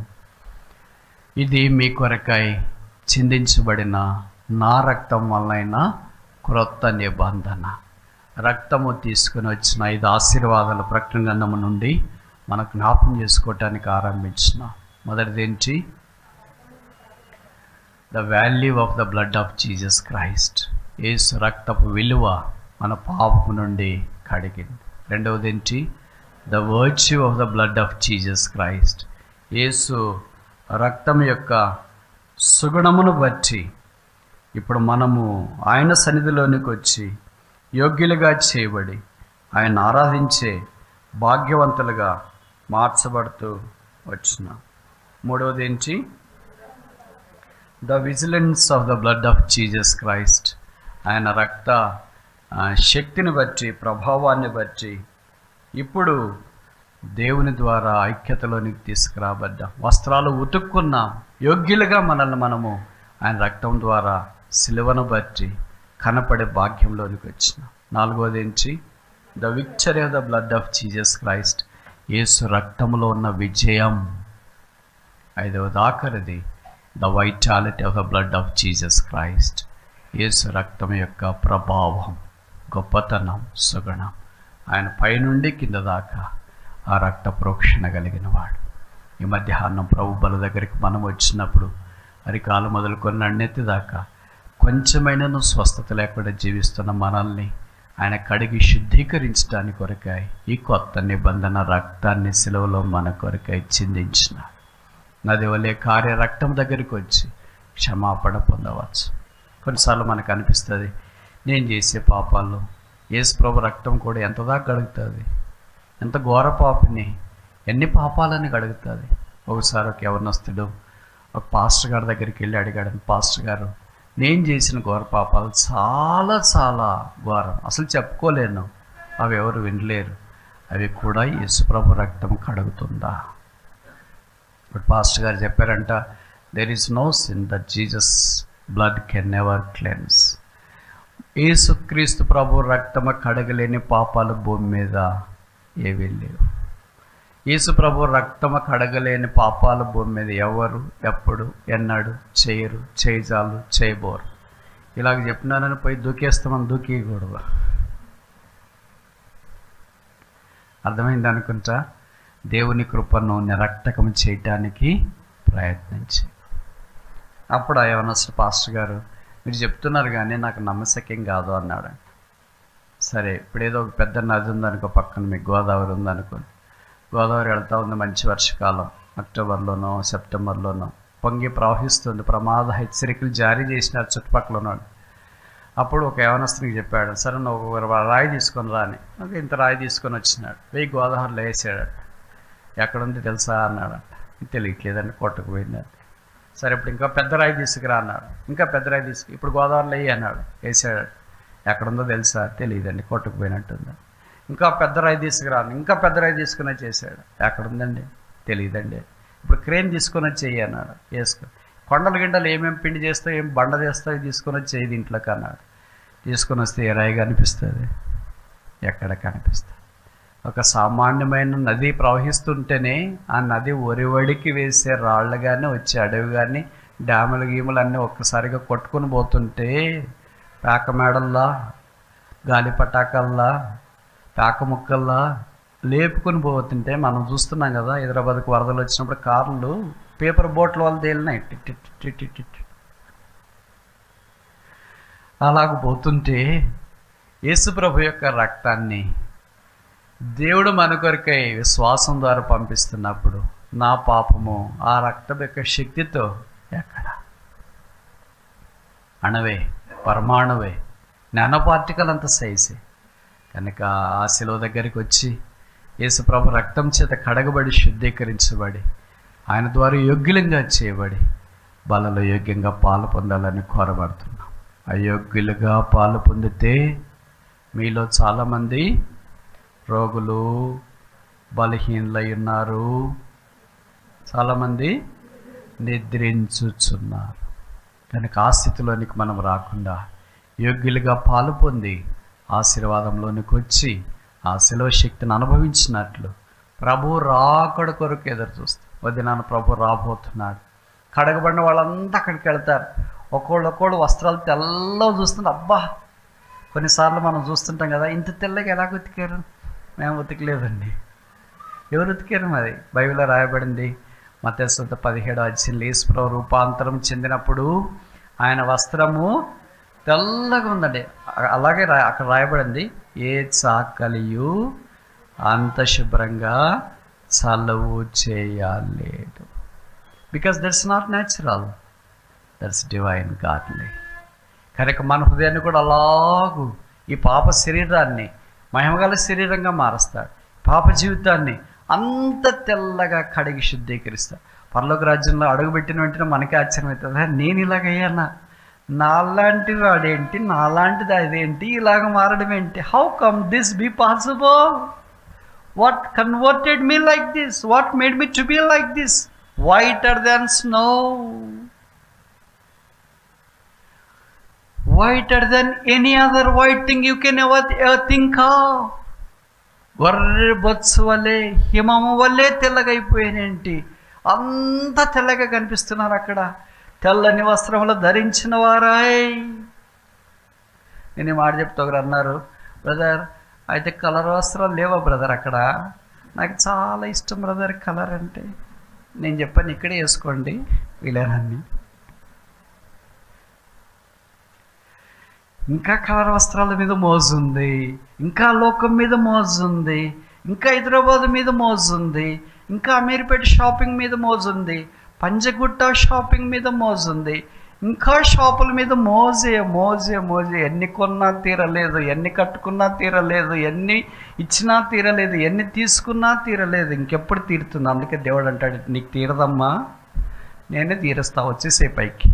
ఇది మీ కొరకై చిందించబడిన నా రక్తం వలన క్రొత్త నిబంధన. రక్తము తీసుకుని వచ్చిన ఐదు ఆశీర్వాదాల ప్రకటన గ్రంథము నుండి మనం జ్ఞాపకం చేసుకోవటానికి ఆరంభించిన మొదటిదేంటి? The value of the blood of Jesus Christ. Yesu రక్తపు విలువ మన పాపము నుండి కడిగింది. రెండవదేంటి? The virtue of the blood of Jesus Christ. Yesu రక్తం యొక్క సుగుణమును బట్టి ఇప్పుడు మనము ఆయన సన్నిధిలోనికి వచ్చి యోగ్యులుగా చేయబడి ఆయన ఆరాధించే భాగ్యవంతులుగా మార్చబడుతూ వచ్చిన. మూడవది ఏంటి? The vigilance of the blood of Jesus Christ. ఆయన రక్త శక్తిని బట్టి ప్రభావాన్ని బట్టి ఇప్పుడు దేవుని ద్వారా ఐక్యతలోనికి తీసుకురాబడ్డాం. వస్త్రాలు ఉతుక్కున్న యోగ్యులుగా మనల్ని మనము ఆయన రక్తం ద్వారా సిలువను బట్టి కనపడే భాగ్యంలోనికి వచ్చినాం. నాలుగవది ఏంటి? The victory of the blood of Jesus Christ. Yesu రక్తంలో ఉన్న విజయం. ఐదవది ఆఖరిది the vitality of the blood of Jesus Christ. Yesu రక్తం యొక్క ప్రభావం, గొప్పతనం, సుగుణం. ఆయన పైనుండి కింద దాకా ఆ రక్త ప్రోక్షణ కలిగిన వాడు. ఈ మధ్యాహ్నం ప్రభు బల దగ్గరికి మనం వచ్చినప్పుడు అరికాలు మొదలుకొని నన్నెత్తి దాకా కొంచెమైనను స్వస్థత లేకుండా జీవిస్తున్న మనల్ని ఆయన కడిగి శుద్ధీకరించడానికి కొరకాయి ఈ కొత్త నిబంధన రక్తాన్ని సిలువలో మన కొరకై చిందించిన. నది వలె కార్య రక్తం దగ్గరికి వచ్చి క్షమాపణ పొందవచ్చు. కొన్నిసార్లు మనకు అనిపిస్తుంది, నేను చేసే పాపాల్లో యేసు ప్రభు రక్తం కూడా ఎంత దాకా గడుగుతుంది, ఎంత ఘోర పాపిని, ఎన్ని పాపాలని గడుగుతుంది. ఒకసారి ఒక యవనస్తుడు ఒక పాస్టర్ గారి దగ్గరికి వెళ్ళి అడిగాడు, పాస్టర్ గారు నేను చేసిన ఘోర పాపాలు చాలా చాలా ఘోరం, అసలు చెప్పుకోలేను, అవి ఎవరు వినలేరు, అవి కూడా యేసుప్రభు రక్తం కడుగుతుందా? ఇప్పుడు పాస్టర్ గారు చెప్పారంట, there is no sin that Jesus blood can never cleanse. Yesukristu ప్రభు రక్తము కడగలేని పాపాలు భూమి మీద ఏవీ లేవు. యేసు ప్రభు రక్తము కడగలేని పాపాలు భూమి మీద ఎవరు ఎప్పుడు ఎన్నడు చేయరు, చేయజాలు, చేయబోరు. ఇలాగ చెప్పినానని పోయి దూకేస్తామని దూకేయకూడదు. అర్థమైంది అనుకుంటా. దేవుని కృపను నిరక్తకం చేయటానికి ప్రయత్నించి అప్పుడు ఆ యవనస్తుడు పాస్టర్ గారు మీరు చెప్తున్నారు కానీ నాకు నమ్మశక్యం కాదు అన్నాడు. సరే ఇప్పుడు ఏదో ఒక పెద్ద నది ఉందనుకో, పక్కన మీకు గోదావరి ఉందనుకోండి. గోదావరి వెళ్తూ ఉంది, మంచి వర్షకాలం, అక్టోబర్లోనో సెప్టెంబర్లోనో పొంగి ప్రవహిస్తుంది, ప్రమాద హెచ్చరికలు జారీ చేసినారు చుట్టుపక్కల ఉన్నాడు. అప్పుడు ఒక యవనస్తునికి చెప్పాడు, సరే నువ్వు ఒక రాయి తీసుకొని రాని. ఒక ఇంత రాయి తీసుకొని వచ్చినాడు, వెయ్యి గోదావరిలో వేసాడట. ఎక్కడుంది తెలుసా అన్నాడట. తెలియట్లేదని కొట్టుకుపోయింది. సరే ఇప్పుడు ఇంకా పెద్ద రాయి తీసుకురా అన్నాడు. ఇంకా పెద్ద రాయి తీసుకు ఇప్పుడు గోదావరిలో వేయి అన్నాడు. వేసాడు. ఎక్కడుందో తెలుసా? తెలియదండి, కొట్టుకుపోయినట్టుంది. ఇంకా పెద్ద రాయి తీసుకురాను, ఇంకా పెద్ద రాయి తీసుకుని చేశాడు. ఎక్కడుందండి? తెలియదండి. ఇప్పుడు క్రేన్ తీసుకొని వచ్చి చెయ్యి అన్నాడు. వేసుకో. కొండల గిండలు ఏమేమి పిండి చేస్తావు, ఏం బండ చేస్తావు, తీసుకొని వచ్చి చెయ్యి దీంట్లోకి అన్నాడు. తీసుకొని వస్తే ఏ రాయి కనిపిస్తుంది? ఎక్కడ కనిపిస్తుంది? ఒక సామాన్యమైన నది ప్రవహిస్తుంటేనే ఆ నది ఒరివడికి వేసే రాళ్ళు కానీ వచ్చే అడవి కానీ డ్యాములు గీములు అన్నీ ఒక్కసారిగా కొట్టుకొని పోతుంటే పేక మేడల్లా, గాలి పటాకల్లా, పేక ముక్కల్లా లేపుకొని పోతుంటే మనం చూస్తున్నాం కదా. హైదరాబాద్కు వరదలు వచ్చినప్పుడు కార్లు పేపర్ బోట్ల వల్ల తేలినాయి. అలాగ పోతుంటే యేసుప్రభు యొక్క రక్తాన్ని దేవుడు మన కొరకై విశ్వాసం ద్వారా పంపిస్తున్నప్పుడు నా పాపము ఆ రక్తం యొక్క శక్తితో ఎక్కడ? అణవే, పరమాణువే, నానో పార్టికల్ అంత సైజే. కనుక ఆ శిలువ దగ్గరికి వచ్చి యేసుప్రభు రక్తం చేత కడగబడి శుద్ధీకరించబడి ఆయన ద్వారా యోగ్యులంగా చేయబడి బలలో యోగ్యంగా పాలు పొందాలని కోరబడుతున్నాం. అయోగ్యులుగా పాలు పొందితే మీలో చాలామంది రోగులు, బలహీనలై ఉన్నారు, చాలామంది నిద్రించుచున్నారు. కనుక ఆ స్థితిలోనికి మనం రాకుండా యోగ్యులుగా పాలు పొంది ఆశీర్వాదంలోనికి వచ్చి ఆ శిలువ శక్తిని అనుభవించినట్లు ప్రభు రాకడ కొరకు ఎదురు చూస్తాం. వదినాన్న ప్రభు రాబోతున్నాడు. కడగబడిన వాళ్ళంతా అక్కడికి వెళ్తారు. ఒక్కోళ్ళు ఒక్కోళ్ళు వస్త్రాలు తెల్లగా చూస్తుంది. అబ్బా, కొన్నిసార్లు మనం చూస్తుంటాం కదా, ఇంత తెల్లగా ఎలా ఉతికారు? మేము ఉతికలేదండి. ఎవరు ఉతికారు? మరి బైబిల్లో రాయబడింది. మత్తయి సువార్త పదిహేడో అధ్యాయంలో యేసుప్రభు రూపాంతరం చెందినప్పుడు ఆయన వస్త్రము తెల్లగా ఉందండి. అలాగే రా అక్కడ రాయబడింది, ఏ చాకలియు అంత శుభ్రంగా చల్లవు చేయలేదు. Because that's not natural, that's divine godly. కనుక మన హృదయాన్ని కూడా అలాగూ ఈ పాప శరీరాన్ని మహిమగల శరీరంగా మారుస్తాడు. పాప జీవితాన్ని అంత తెల్లగా కడిగి శుద్ధీకరిస్తాడు. పరలోక రాజ్యంలో అడుగుపెట్టిన వెంటనే మనకే ఆశ్చర్యం అవుతుంది, నేను ఇలాగయ్యానా, నాలాంటి వాడేంటి, నాలాంటిది అదేంటి, ఇలాగ మారడం ఏంటి? How come this be possible? What converted me like this? What made me to be like this? Whiter than snow, whiter than any other white thing you can ever think of. గొర్రె బొత్సు వల్లే, హిమము వల్లే తెల్లగైపోయానేంటి? అంత తెల్లగా కనిపిస్తున్నారు అక్కడ. తెల్లని వస్త్రములు ధరించిన వారాయ్. నేను ఈ మాట చెప్తా, ఒకరు అన్నారు, బ్రదర్ అయితే కలర్ వస్త్రాలు లేవా బ్రదర్ అక్కడ? నాకు చాలా ఇష్టం బ్రదర్ కలర్ అంటే. నేను చెప్పాను, ఇక్కడే వేసుకోండి వీళ్ళని. ఇంకా కలర్ వస్త్రాల మీద మోజుంది, ఇంకా లోకం మీద మోజుంది, ఇంకా హైదరాబాద్ మీద మోజుంది, ఇంకా అమీర్పేట షాపింగ్ మీద మోజుంది, పంజగుట్ట షాపింగ్ మీద మోజుంది, ఇంకా షాపుల మీద మోజే మోజే మోజే. ఎన్ని కొన్నా తీరలేదు, ఎన్ని కట్టుకున్నా తీరలేదు, ఎన్ని ఇచ్చినా తీరలేదు, ఎన్ని తీసుకున్నా తీరలేదు. ఇంకెప్పుడు తీరుతుంది? అందుకే దేవుడు అంటాడు, నీకు తీరదమ్మా, నేనే తీరుస్తా, వచ్చేసే పైకి.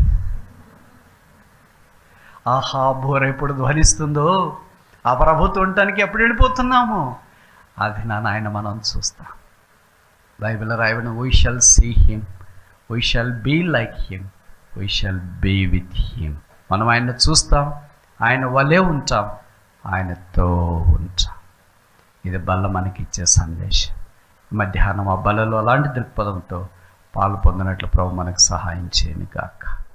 ఆహా, బోర ఎప్పుడు ధ్వనిస్తుందో, ఆ ప్రభుత్వం ఉండటానికి ఎప్పుడు వెళ్ళిపోతున్నామో అది నా నాయన మనం చూస్తాం. బైబిల్ రాయబడిన, we shall see him, we shall be like him, we shall be with him. మనం ఆయన్ని చూస్తాం, ఆయన వలే ఉంటాం, ఆయనతో ఉంటాం. ఇది బల్ల మనకి ఇచ్చే సందేశం. మధ్యాహ్నం ఆ బలలో అలాంటి దృక్పథంతో పాలు పొందినట్లు ప్రభు మనకు సహాయం చేయను గాక.